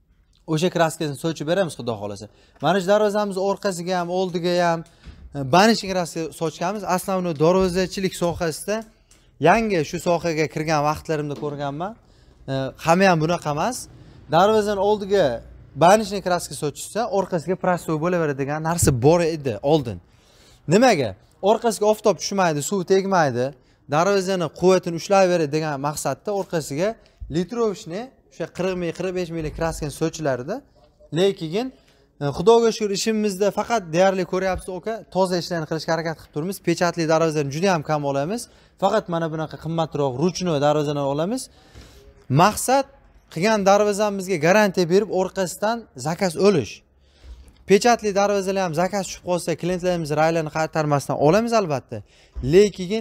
O'sha kraskasini sochib beramiz, xudo xolasa. Mana shu darvozamiz orqasiga ham, oldiga ham banishni kraska sochganmiz. Aslan darvozachilik sohasida yangi shu sohaga kirgan vaqtlarimda ko'rganman. Hamma ham bunaqa emas. Darvozani oldiga banishni kraska sochishsa, orqasiga prostoy bo'laveradigan narsa bor edi oldin. Nimaga? Orqasiga oftob tushmaydi, suv tegmaydi, darvozani quvvatini ushlayveradi degan maqsadda orqasiga litrovishni o'sha qirq ming qirq besh minglik kraskani sochilardi. Lekin xudoga shukr, ishimizda faqat deyarli ko'ryapsiz aka, toza ishlarni qilishga harakat qilib turibmiz. Pechatli darvozani juda ham kam olamiz. Faqat mana bunaqa qimmatroq ruchnoy darvozalarni olamiz. Maqsad qilgan darvozamizga garantiya berib, orqasidan zakaz o'lish. Pechatli darvozalar ham zakaz tushib qolsa, klientlarimiz raylarni qaytarmasdan olamiz albatta. Lekin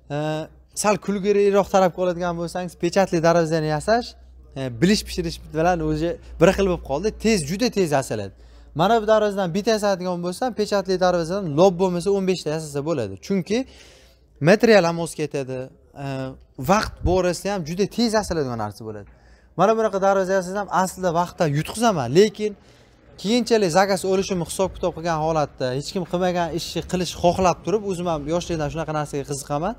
sal kulgiliroq tarafga oladigan bo'lsangiz, pechatli darvozani yasash bilish pishirish bilan o'zi bir xil bo'lib qoldi. Tez, juda tez yasaladi. Mana bu darvozadan bitta yasadigan bo'lsam, pechatli darvozadan lob bo'lmasa o'n besh ta yasasa bo'ladi. Chunki material ham o'z ketadi. Vaqt borasida ham juda tez yasaladigan narsa bo'ladi. Mana bunaqa darvoza yasasam, aslida vaqtdan yutqizaman, lekin keyinchalik zakaz o'lishimni hisob kitob qilgan holatda, hech kim qilmagan ishni qilish xohlab turib, o'zim ham yoshlikdan shunaqa narsaga qiziqaman.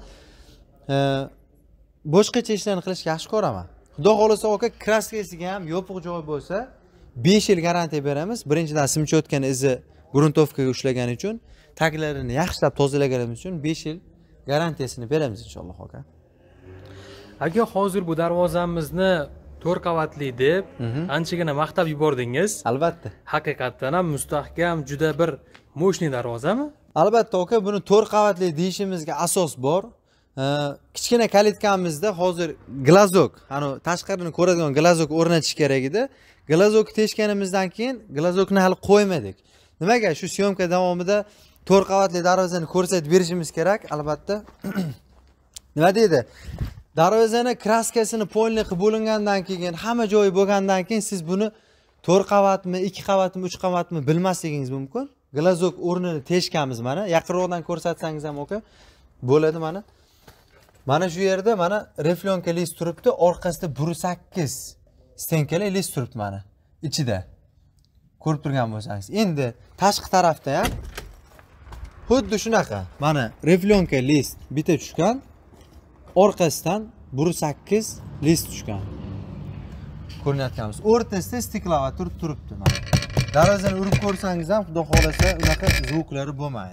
Boshqacha ishlarni qilishga yaxshi ko'raman. Xudo xolasa aka, kraskasiga ham yopiq joy bo'lsa, besh yil garantiya beramiz. Birinchidan simchotkani izi gruntovkaga ushlagani uchun, taklarini yaxshilab tozalaganimiz uchun besh yil garantiyasini beramiz inshaalloh aka. Aka, hozir bu darvozamizni to'rt qavatli deb anchagina maqtab yubordingiz. Albatta. Haqiqatdan ham mustahkam, juda bir mo'shni darvozami? Albatta aka, buni to'rt qavatli deyishimizga asos bor. Kichkina kalitkamizda hozir glazok, hani tashqarini ko'radigan glazok o'rnatish kerak edi. Glazokni teshganimizdan keyin glazokni hali qo'ymadik. Nimaga? Shu syomka davomida to'rt qavatli darvozani ko'rsatib berishimiz kerak, albatta. Nima deydi? Darvozani kraskasini polni qilib bo'lingandan keyin, hamma joyi bo'lgandan keyin siz buni to'rt qavatmi, ikki qavatmi, uch qavatmi bilmasligingiz mumkin. Glazok o'rnini teshganmiz mana. Yaqinroqdan ko'rsatsangiz ham aka bo'ladi mana. Mana shu yerda mana reflyonka list turibdi, orqasida bir sakkiz stenkali list turibdi mana ichida. Ko'rib turgan bo'lsangiz. Endi tashqi tarafda ham xuddi shunaqa. Mana reflyonka list bitta tushgan, orqasidan bir sakkiz list tushgan. Ko'rinayotganmiz. O'rtasida stiklavator turibdi mana. Darvozani urib ko'rsangiz ham, xudo xolasa, unaqa zvuklari bo'lmaydi.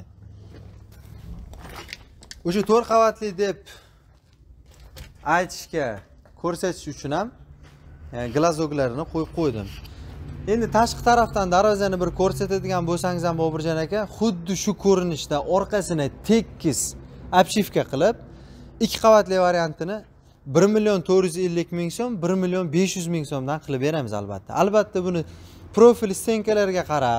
O'sha to'rt qavatli deb aytishga, ko'rsatish uchun ham glazoklarini qo'yib qo'ydim. Endi tashqi tarafdan darvozani bir ko'rsatadigan bo'lsangiz ham Bobirjon aka, xuddi shu ko'rinishda orqasini tekis obshivka qilib, ikki qavatli variantini bir million to'rt yuz ellik ming so'm, bir million besh yuz ming so'mdan qilib beramiz albatta. Albatta buni profil stenkalarga qarab,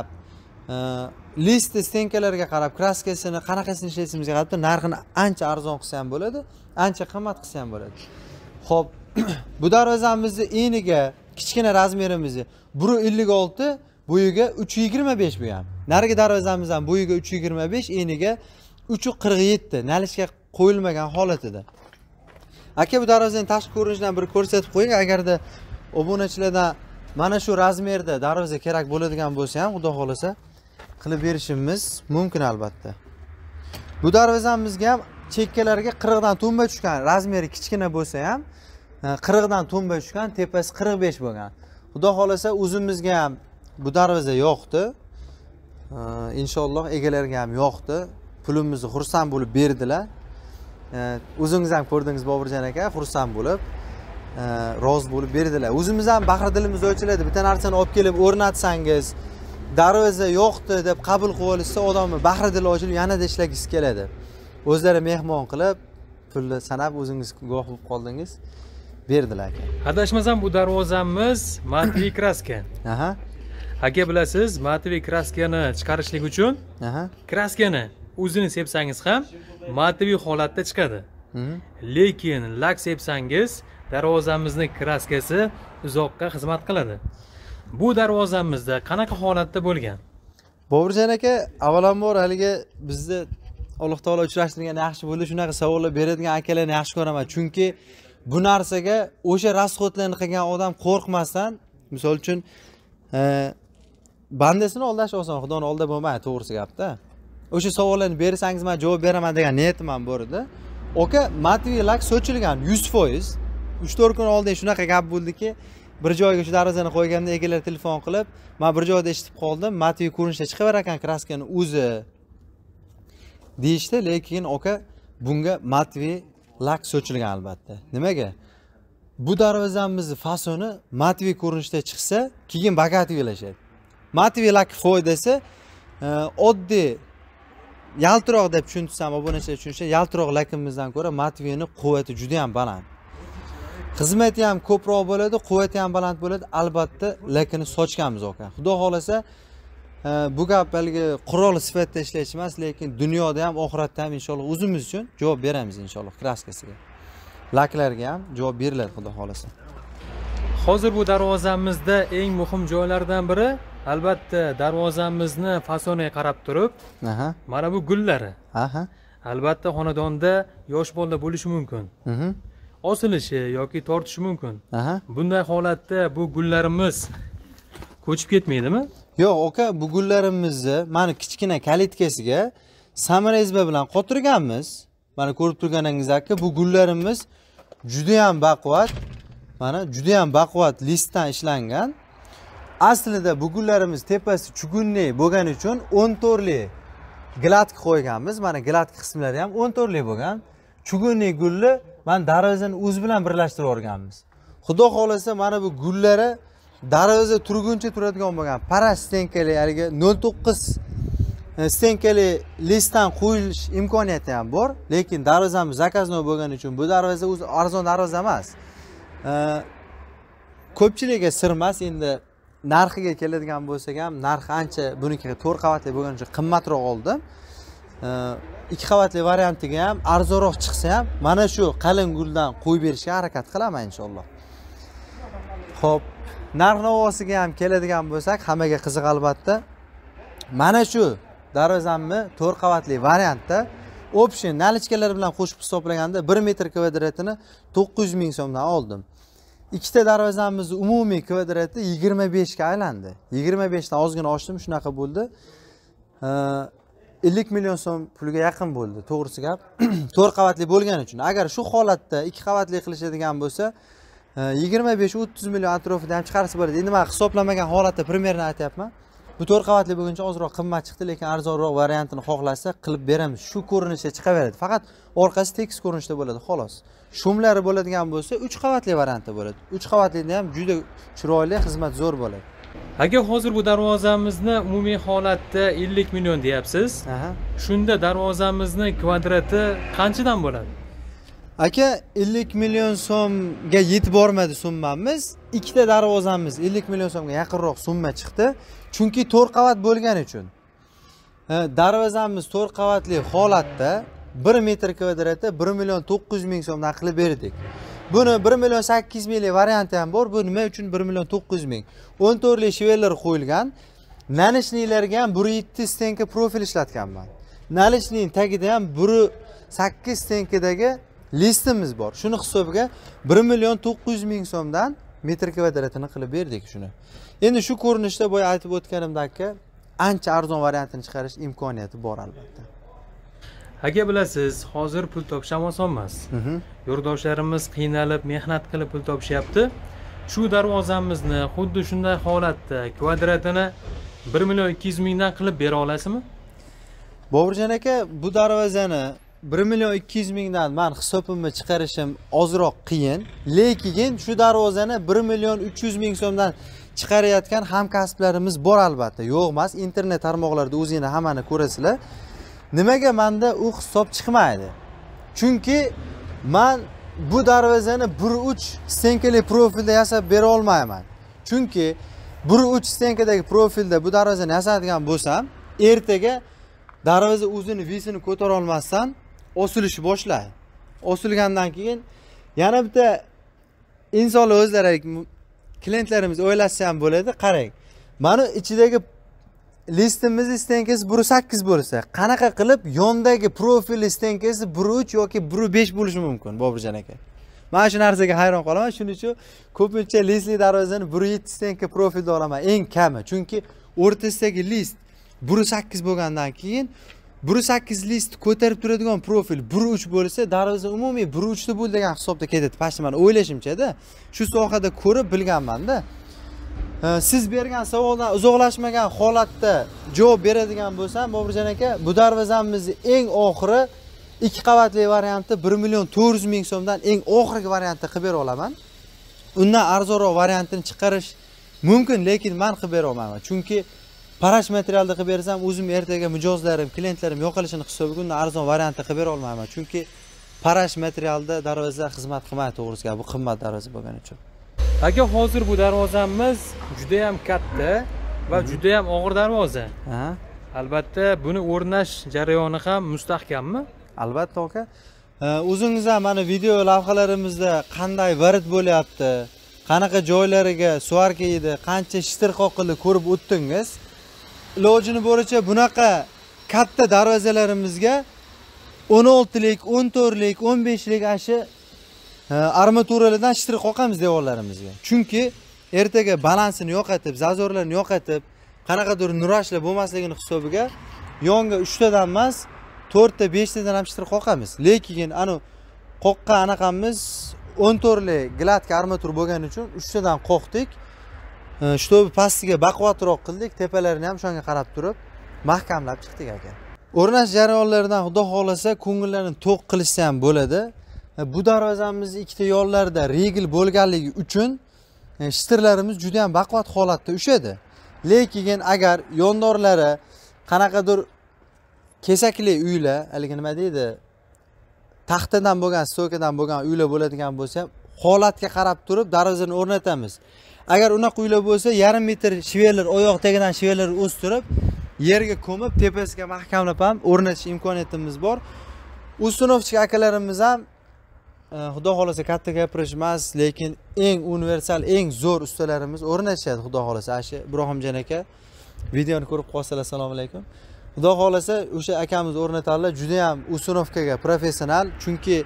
list stenkalarga qarab, kraskasini qanaqasini ishlatishimizga qarab narxini ancha arzon qilsa ham bo'ladi, ancha qimmat qilsa ham bo'ladi. Xo'p, bu darvozamizni eniga, kichkina razmerimizni bir ellik olti, bo'yiga uch yigirma besh bu ham. Narigi darvozamiz ham bo'yiga uch yigirma besh, eniga uch qirq yetti, nalishga qo'yilmagan holatida. Aka, bu darvozani tashqi ko'rinishidan bir ko'rsatib qo'ying, agarda obunachilardan mana shu razmerda darvoza kerak bo'ladigan bo'lsa ham, xudo xolasa qilib berishimiz mumkin albatta. Bu darvozamizga ham chekkalarga qirq dan to'nba tushgan, razmeri kichkina bo'lsa ham qirq dan to'nba tushgan, tepasi qirq besh bo'lgan. Xudo xolasa o'zimizga ham bu darvoza yo'qdi. Inshaalloh egalariga ham yo'qdi. Pulimizni xursand bo'lib berdilar. O'zingiz ham ko'rdingiz Bobirjon aka, xursand bo'lib, rozi bo'lib berdilar. O'zimiz ham bahri dilimiz ochiladi. Bitta narsani olib kelib o'rnatsangiz, darvoza yo'qdi deb qabul qilib olsa, odamning bahri dili ochilib, yanada ishlagisi keladi. O'zlari mehmon qilib, pulni sanab o'zingiz guvoh bo'lib qoldingiz, berdilar aka. Adashmasam bu darvozamiz matviy kraska. Aha. Aka, bilasiz, matviy kraskani chiqarishlik uchun, aha, kraskani o'zini sepsangiz ham matviy holatda chiqadi. Lekin lak sepsangiz, darvozamizning kraskasi uzoqqa xizmat qiladi. Bu darvozamizda qanaqa holatda bo'lgan? Bobirjon aka, avvalambor haliga bizni Alloh taolo uchrashtirgan yaxshi bo'ldi. Shunaqa savollar beradigan akalarni yaxshi ko'raman. Chunki bu narsaga o'sha rasxodlarni qilgan odam qo'rqmasdan, misol uchun, bandasini oldash oson, Xudoni oldida bo'lmaydi, to'g'risi gapda. O'sha savollarni bersangiz, men javob beraman degan niyatim ham bor edi. Oka, matviy lak sochilgan yuz foiz. uch to'rt kun oldin shunaqa gap bo'ldiki, bir joyga shu darvozani qo'yganda egalar telefon qilib, men bir joyda eshitib qoldim, matviy ko'rinishda chiqaver ekan kraskani o'zi deyishdi, lekin oka, bunga matviy lak sochilgan albatta. Nimaga? Bu darvozamizning fasoni matviy ko'rinishda chiqsa, keyin bagatiylashadi. Matviy lak foydasi oddiy yaltiroq deb tushuntsam, obunachilar tushunsa, yaltiroq lakimizdan ko'ra matviyning quvvati juda ham baland. Xizmati ham ko'proq bo'ladi, quvvati ham baland bo'ladi. Albatta lakini sochganmiz aka. Xudo xolasa, bu gap balki qurol sifatida ishlash emas, lekin dunyoda ham, oxiratda ham inshaalloh o'zimiz uchun javob beramiz inshaalloh kraskasiga. Laklarga ham javob beriladi xudo xolasa. Hozir bu darvozamizda eng muhim joylardan biri, albatta darvozamizni fasoniga qarab turib, aha, mana bu gullari. Aha. Albatta xonadonda yosh bolalar bo'lishi mumkin. Mhm. Osilishi yoki tortishi mumkin. Aha. Bunday holatda bu gullarimiz ko'chib ketmaydimi? Yo'q, aka, bu gullarimizni mana kichkina kalitkasiga samara izba bilan qotirganmiz. Mana ko'rib turganingiz aka, bu gullarimiz juda ham baquvvat. Mana juda ham baquvvat listdan ishlangan. Aslida bu gullarimiz tepasi chugunli bo'lgani uchun o'n to'rtli gladka qo'yganmiz. Mana gladka qismlari ham o'n to'rtli bo'lgan. chugunli gulni mana darvozani o'zi bilan birlashtirib yuborganmiz. Xudo xolasa mana bu gullari darvoza turguncha turadigan bo'lgan parash stenkali haligi nol to'qqiz stenkali listdan qo'yilish imkoniyati ham bor, lekin darvozamiz zakaznoy bo'lgani uchun bu darvoza o'zi arzon darvoza emas. Ko'pchilikga sir emas, endi narxiga keladigan bo'lsak ham narxi ancha buniki to'rt qavatli bo'lgani uchun qimmatroq oldim. ikki qavatli variantiga ham arzonroq chiqsa ham mana shu qalin guldan qo'yib berishga harakat qilaman inshaalloh. Xo'p, narx-navosiga ham keladigan bo'lsak, hammaga qiziq albatta. Mana shu darvozamni to'rt qavatli variantda option nalichkalar bilan qo'shib hisoblaganda bir metr kvadratini to'qqiz yuz ming so'mdan oldim. Ikkita darvozamiz umumiy kvadrati yigirma besh ga aylandi. yigirma besh dan ozgina ochdim, shunaqa bo'ldi. ellik million so'm pulga yaqin bo'ldi, to'g'risi gap. to'rt qavatli bo'lgani uchun. Agar shu holatda ikki qavatli qilishadigan bo'lsa, yigirma besh o'ttiz million atrofida ham chiqarsa bo'ladi. Endi men hisoblamagan holatda primerni aytyapman. Bu to'rt qavatli bo'lguncha ozroq qimmat chiqdi, lekin arzonroq variantini xohlasa qilib beramiz. Shu ko'rinishda chiqaveradi. Faqat orqasi tekis ko'rinishda bo'ladi, xolos. Shumlari bo'ladigan bo'lsa, uch qavatli variantda bo'ladi. uch qavatlida ham juda chiroyli, xizmat zo'r bo'ladi. Aka, hozir bu darvozamizni umumiy holatda ellik million deyapsiz. Shunda darvozamizni kvadrati qanchadan bo'ladi? Aka, ellik million so'mga yetib bormadi summamiz. Ikkita darvozamiz ellik million so'mga yaqinroq summa chiqdi. Chunki to'rt qavat bo'lgani uchun. Darvozamiz to'rt qavatli holatda bir metr kvadrati bir million to'qqiz yuz ming so'mdan qilib berdik. Buni bir million sakkiz yuz minglik varianti ham bor. Bu nima uchun bir million to'qqiz yuz ming? o'n to'rtli shiveller qo'yilgan. Nalishniklarga ham bir yetti stenka profil ishlatganman. Nalishning tagida ham bir sakkiz stenkadagi listimiz bor. Shuni hisobiga bir million to'qqiz yuz ming so'mdan metr kvadratini qilib berdik shuni. Endi shu ko'rinishda boya aytib o'tganimdek ancha arzon variantini chiqarish imkoniyati bor albatta. Aka, bilasiz, hozir pul topish ham oson emas. Yurtdoshlarimiz qiynalib, mehnat qilib pul topishyapti. Shu darvozamizni xuddi shunday holatda kvadratini bir million ikki yuz mingdan qilib bera olasizmi? Boburjon aka, bu darvozani bir million ikki yuz mingdan men hisobimni chiqarishim ozroq qiyin, lekin shu darvozani bir million uch yuz ming so'mdan chiqarayotgan hamkasblarimiz bor albatta. Yo'q emas, internet tarmoqlarida o'zingizlar hammani ko'rasizlar. Nimaga menda u hisob chiqmaydi? Chunki men bu darvozani bir uch stenkali profilda yasab bera olmayman. Chunki bir uch stenkadagi profilda bu darvozani yasadigan bo'lsam, ertaga darvoza o'zini visini ko'tara olmasdan osilishni boshlaydi. Osilgandan keyin yana bitta insonlar o'zlari klientlarimiz o'ylashsa ham bo'ladi. Qarang, mana ichidagi listimiz stenkasi bir sakkiz bo'lsa, qanaqa qilib yondagi profil stenkasi bir uch yoki bir besh bo'lishi mumkin, Boburjon aka. Men shu narsaga hayron qolaman. Shuning uchun ko'pincha listli darvozani bir yetti stenka profilda olaman, eng kami. Chunki o'rtasidagi list bir sakkiz bo'lgandan keyin bir sakkiz list ko'tarib turadigan profil bir uch bo'lsa, darvoza umumiy bir uch ta bo'l degan hisobda ketadi. Pashta men o'ylashimcha-da, shu sohada ko'rib bilganman-da. Siz bergan savoldan uzoqlashmagan holatda javob beradigan bo'lsam, Boburjon aka, bu darvozamizni eng oxiri ikki qavatli varianti bir million to'rt yuz ming so'mdan eng oxirgi variantni qilib bera olaman. Undan arzonroq variantini chiqarish mumkin, lekin men qilib bera olmayman. Chunki parash materialda qilib bersam, o'zim ertaga mijozlarim, klientlarim yo'qolishini hisobiga undan arzon variantni qilib bera olmayman. Chunki parash materialda darvoza xizmat qilmaydi, to'g'risi, bu qimmat darvoza bo'lgani uchun. Aka, hozir bu darvozamiz juda ham katta va juda ham og'ir darvoza. Albatta, buni o'rnash jarayoni ham mustahkammi? Albatta aka. O'zingiz ham mana video lavhalarimizda qanday varid bo'lyapti, qanaqa joylariga suarka edi, qancha shtir qoqildi ko'rib o'tdingiz. Ilojini boricha bunaqa katta darvozalarimizga o'n oltilik, o'n to'rtlik, o'n beshlik ashi armaturalardan shtir qoqamiz devorlarimizga. Chunki ertaga balansini yo'qotib, zazorlarni yo'qotib, qanaqadir nurashlar bo'lmasligini hisobiga yonga uch tadan emas, to'rt ta, besh tadan ham shtir qoqamiz. Lekin ana qoqqan anaqamiz o'n to'rtlik gladka armatura bo'lgani uchun uch tadan qoqdik. Shtobi pastiga baquvvatroq qildik, tepalarini ham shunga qarab turib mahkamlab chiqdik aka. o'rnash jarayonlaridan xudo xolasa ko'ngillarni to'q qilishsa ham bo'ladi. Bu darvozamizni ikkita yo'llarda regl bo'lganligi uchun shitirlarimiz juda ham baquvvat holatda ushadi. Lekin agar yondorlari qanaqadir kesakli uylar, haligi nima deydi, taxtadan bo'lgan, stokadan bo'lgan uylar bo'ladigan bo'lsa, holatga qarab turib darvozani o'rnatamiz. Agar unaqa uylar bo'lsa, yarim metr shiveler, oyoq tagidan shiveler o'stirib, yerga ko'mib, tepasiga mahkamlab ham o'rnatish imkoniyatimiz bor. Ustunovchi akalarimiz ham xudo xolasa katta gapirish emas, lekin eng universal, eng zo'r ustalarimiz o'rnatishadi xudo xolasa. Asha Ibrohimjon aka videoni ko'rib qolsalar, assalomu alaykum. Xudo xolasa o'sha akamiz o'rnatadilar, juda ham ustunovkaga professional, chunki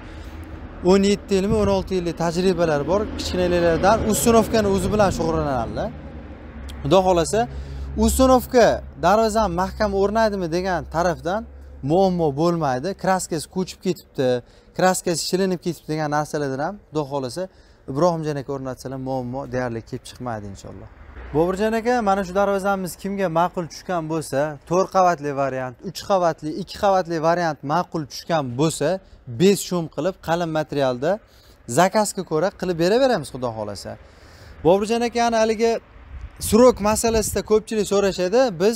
o'n yetti yilmi o'n olti yillik tajribalari bor. Kichkinalardan ustunovkani o'zi bilan shug'ullanadilar. Xudo xolasa ustunovka darvozani mahkam o'rnadimi degan tarafdan muammo bo'lmaydi. Kraskasi ko'chib ketibdi, kraskasi shilinib ketibdi degan narsalardan ham xudo xolasa Ibrohimjon aka o'rnatsalar muammo deyarli kelib chiqmaydi inshaalloh. Bobirjon aka, mana shu darvozamiz kimga ma'qul tushgan bo'lsa, to'rt qavatli variant, uch qavatli, ikki qavatli variant ma'qul tushgan bo'lsa, bez shum qilib qalin materialda zakazga ko'ra qilib beraveramiz xudo xolasa. Bobirjon akani haligi srok masalasida ko'pchilik so'rashadi. Biz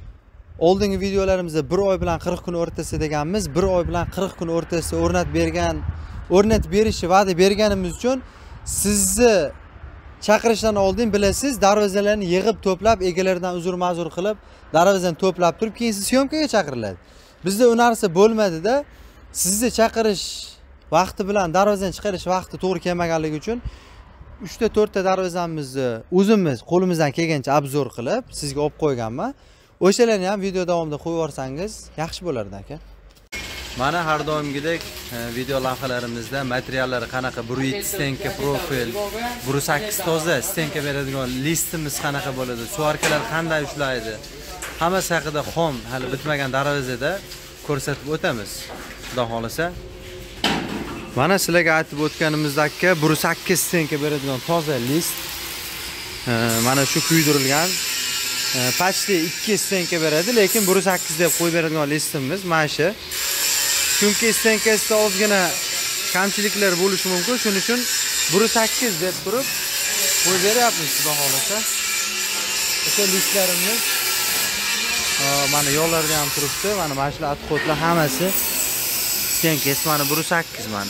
oldingi videolarimizda bir oy bilan qirq kun o'rtasida deganmiz, bir oy bilan qirq kun o'rtasida o'rnatib bergan, o'rnatib berishni va'da berganimiz uchun sizni chaqirishdan oldin bilasiz, darvozalarni yig'ib to'plab, egalaridan uzr-ma'zur qilib, darvozani to'plab turib, keyin siz syomkaga chaqiriladi. Bizda u narsa bo'lmadi-da, sizni chaqirish vaqti bilan darvozani chiqarish vaqti to'g'ri kelmaganligi uchun uch ta to'rt ta darvozamizni o'zimiz qo'limizdan kelgancha obzor qilib sizga olib qo'yganman. O'shalarni ham video davomida qo'yib yorsangiz yaxshi bo'lardi aka. Mana har doimgidek video lavhalarimizda materiallari qanaqa, bir yetti stenka profil, bir sakkiz toza stenka beradigan listimiz qanaqa bo'ladi, suvarkalar qanday ushlaydi, hammasi haqida xom, hali bitmagan darajada ko'rsatib o'tamiz. Xudo xolasa. Mana sizlarga aytib o'tganimizdek bir sakkiz stenka beradigan toza list. Mana shu kuydirilgan Pachli ikki stenka beradi, lekin bir sakkiz deb qo'yib beradigan listimiz mana shu. Chunki stenkasida ozgina kamchiliklar bo'lishi mumkin, shuning uchun bir sakkiz deb turib qo'yib beryapmiz xudo xolasa. O'sha listlarimiz mana yo'llarda ham turibdi. Mana mana shu atxotlar hammasi stenkasi mana bir sakkiz mana.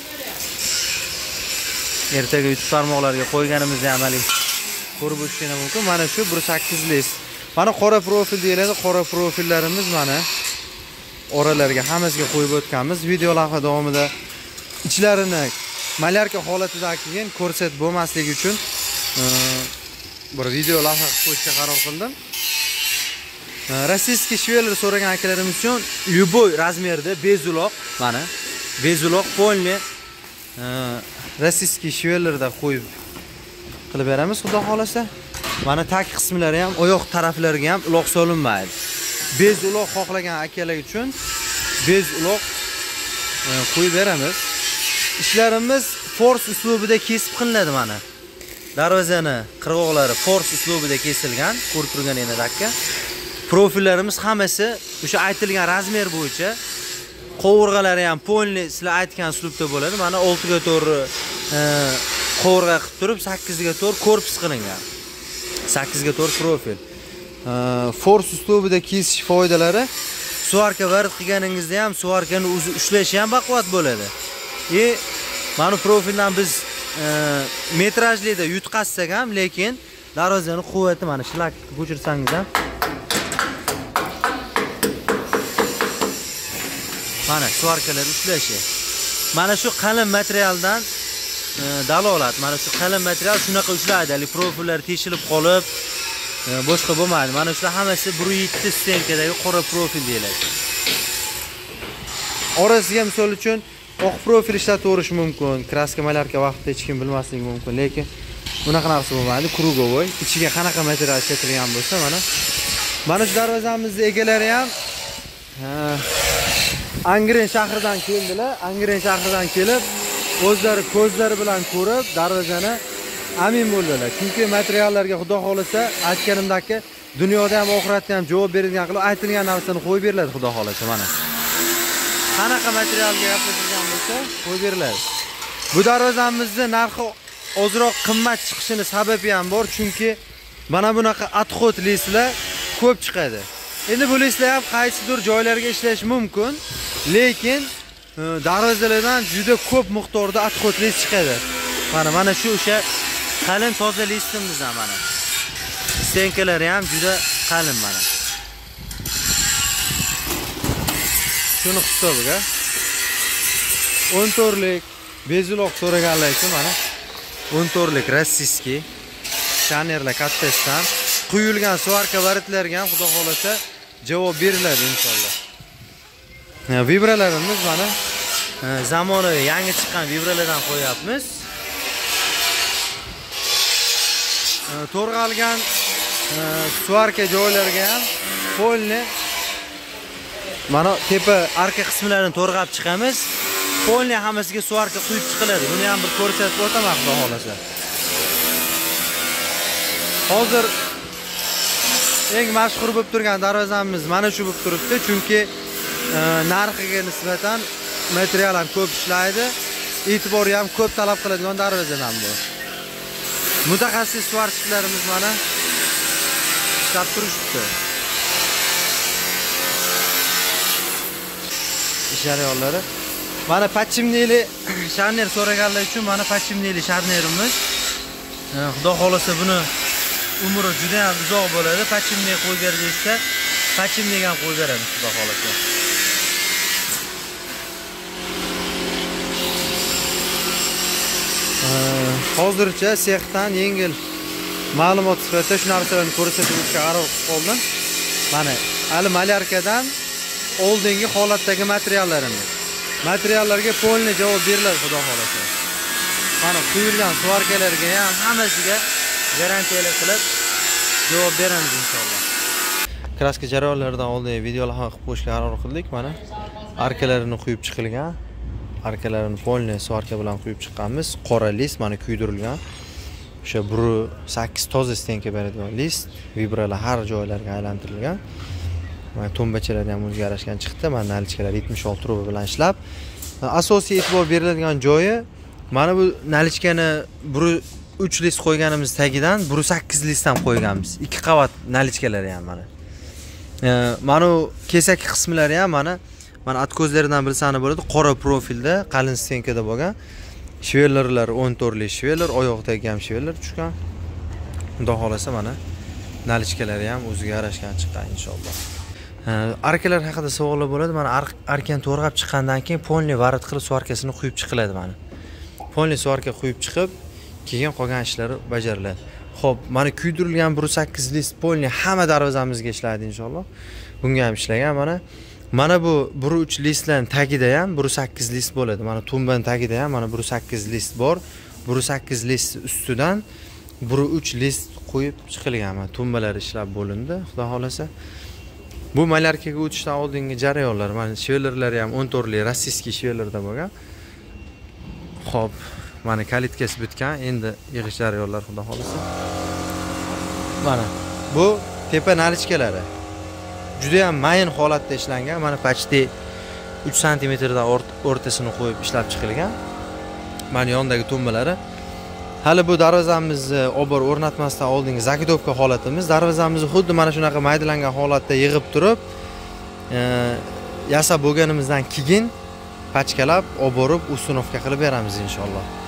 Ertaga YouTube tarmoqlariga qo'yganimizda amaliy ko'rib o'tishinglar mumkin. Mana shu bir sakkiz list. Mana qora profil deyiladi. Qora profillarimiz mana oralarga hammasiga qo'yib o'tganmiz. Video lavha davomida ichlarini malyarka holatida keyin ko'rsatib bo'lmasligi uchun bir video lavha qilib qo'yishga qaror qildim. Rossiyskiy shveler so'ragan akalarimiz uchun любой razmerda bezuloq, mana bezuloq polni rossiyskiy shvelerda qo'yib qilib beramiz xudo xolasa. Mana tag qismlari ham, oyoq taraflariga ham uloq solinmaydi. Bez uloq xohlagan akalar uchun bez uloq qo'yib beramiz. Ishlarimiz force uslubida kesib qilinadi mana. Darvozani qirg'oqlari force uslubida kesilgan, ko'rib turganingizdek aka. Profillarimiz hammasi o'sha aytilgan razmer bo'yicha, qovurg'alari ham polni sizlar aytgan uslubda bo'ladi. Mana olti ga to'g'ri qovurg'a qilib turib, sakkiz ga to'g'ri korpus qilingan. sakkiz ga to'g'ri profil. Force uslubida kesish foydalari, suvarka varid qilganingizda ham suvarkani o'zi ushlashi ham baquvvat bo'ladi. E, mana profildan biz metrajlida yutqazsak ham, lekin darvozani quvvati mana shlak ko'chirsangiz ham mana suvarkalar ushlashi. Mana shu qalin materialdan dalolat. Mana shu qalin material shunaqa ushlaydi. Hali profillar teshilib qolib, boshqa bo'lmaydi. Mana shular hammasi bir yetti stenkadagi qora profil deyiladi. Orasiga misol uchun oq profil ishlataverish mumkin. Kraska malarka vaqtida hech kim bilmasligi mumkin, lekin bunaqa narsa bo'lmaydi. Krugovoy. Ichiga qanaqa material ishlatilgan bo'lsa, mana mana shu darvozamizning egalari ham Angren shahridan keldilar. Angren shahridan kelib, o'zlari ko'zlari bilan ko'rib, darvozani amin bo'ldilar. Chunki materiallarga xudo xolasa aytganimdagi dunyoda ham oxiratda ham javob beradigan qilib aytilgan narsani qo'yib beriladi, xudo xolasa mana. Qanaqa materialga gaplashilgan bo'lsa, qo'yib beriladi. Bu darvozamizning narxi ozroq qimmat chiqishini sababi ham bor, chunki mana bunaqa отход lislar ko'p chiqadi. Endi bu lislar ham qaysidir joylarga ishlash mumkin, lekin darvozalardan juda ko'p miqdorda отход lis chiqadi. Mana mana shu o'sha qalin toza listimizdan mana. Stenkalari ham juda qalin mana. Shuni hisobiga o'n to'rtlik bezuloq so'raganlar uchun mana o'n to'rtlik rossiyskiy shanerlar kattasidan quyilgan svarka varitlarga ham xudo xolasa javob beriladi inshaalloh. Vibralarimiz mana zamonaviy yangi chiqqan vibralardan qo'yapmiz. To'rg'algan svarka joylariga ham polni mana tepa arka qismlarini to'rg'ab chiqamiz. Polni hammasiga svarka quyib chiqiladi. Buni ham bir ko'rsatib o'taman xudo xolasa. Hozir eng mashhur bo'lib turgan darvozamiz mana shu bo'lib turibdi, chunki narxiga nisbatan material ham ko'p ishlaydi, e'tibori ham ko'p talab qiladigan darvozadan bu. Mutaxassis svarchilarimiz mana ishlab turishibdi. Ish jarayonlari. Mana pachimneli sharner so'raganlar uchun mana pachimneli sharnerimiz. Xudo xolasa buni umri juda ham uzoq bo'ladi. Pachimni qo'yib berishsa, pachimni ham qo'yib beramiz xudo xolasa. Hozircha sexdan yengil ma'lumot sifatida shu narsalarni ko'rsatib o'tishga qaror qildim. Mana hali malyarkadan oldingi holatdagi materiallarimiz. Materiallarga polni javob beriladi xudo xolasa. Mana quyilgan svarkalarga ham hammasiga garantiyali qilib javob beramiz inshaalloh. Kraska jarayonlaridan oldin videolar qilib qo'yishga qaror qildik. Mana arkalarini quyib chiqilgan. Arkalarini polni svarka bilan quyib chiqqanmiz. Qora list mana kuydirilgan. O'sha bir sakkiz toza stenka beradigan list, vibralar har joylarga aylantirilgan. Mana tombachalar ham o'ziga yarashgan chiqdi. Mana nalichkalar yetmish olti truba bilan ishlab. Asosiy e'tibor beriladigan joyi mana bu nalichkani bir uch list qo'yganimiz tagidan bir sakkiz list ham qo'yganmiz. ikki qavat nalichkalari ham mana. Mana bu kesak qismlari ham mana mana atkozlaridan bilsani bo'ladi, qora profilda, qalin stenkada bo'lgan. Shvellerlar o'n to'rtlik shveller, oyoqdagi ham shveller tushgan. Xudo xolasa mana nalichkalari ham o'ziga yarashgan chiqqan inshaalloh. Arkalar haqida savollar bo'ladi. Mana arkani to'rg'ab chiqqandan keyin polni varit qilib svarkasini quyib chiqiladi mana. Polni svarka quyib chiqib, keyin qolgan ishlari bajariladi. Xo'p, mana kuydirilgan bir sakkiz list polni hamma darvozamizga ishlaydi inshaalloh. Bunga ham ishlagan mana. Mana bu bir uch listlarning tagida ham bir sakkiz list bo'ladi. Mana tumban tagida ham mana bir sakkiz list bor. bir sakkiz list ustidan bir uch list qo'yib chiqilgan. Mana tumbalar ishlab bo'lindi, xudo xolasa. Bu malyarkaga o'tishdan oldingi jarayonlar, mana shvellerlari ham o'n to'rtlik rossiyskiy shvellerda bo'lgan. Xo'p, mana kalitkasi bitgan, endi yig'ish jarayonlari xudo xolasa. Mana bu tepa nalichkalari. Juda ham mayin holatda ishlangan. Mana почти uch santimetrdan o'rtasini qo'yib ishlab chiqilgan. Mana yondagi tumbalari. Hali bu darvozamizni obor o'rnatmasdan oldingi zakidovka holatimiz. Darvozamizni xuddi mana shunaqa maydalangan holatda yig'ib turib, yasab bo'lganimizdan keyin pachkalab, oborib, ustunovka qilib beramiz inshaalloh.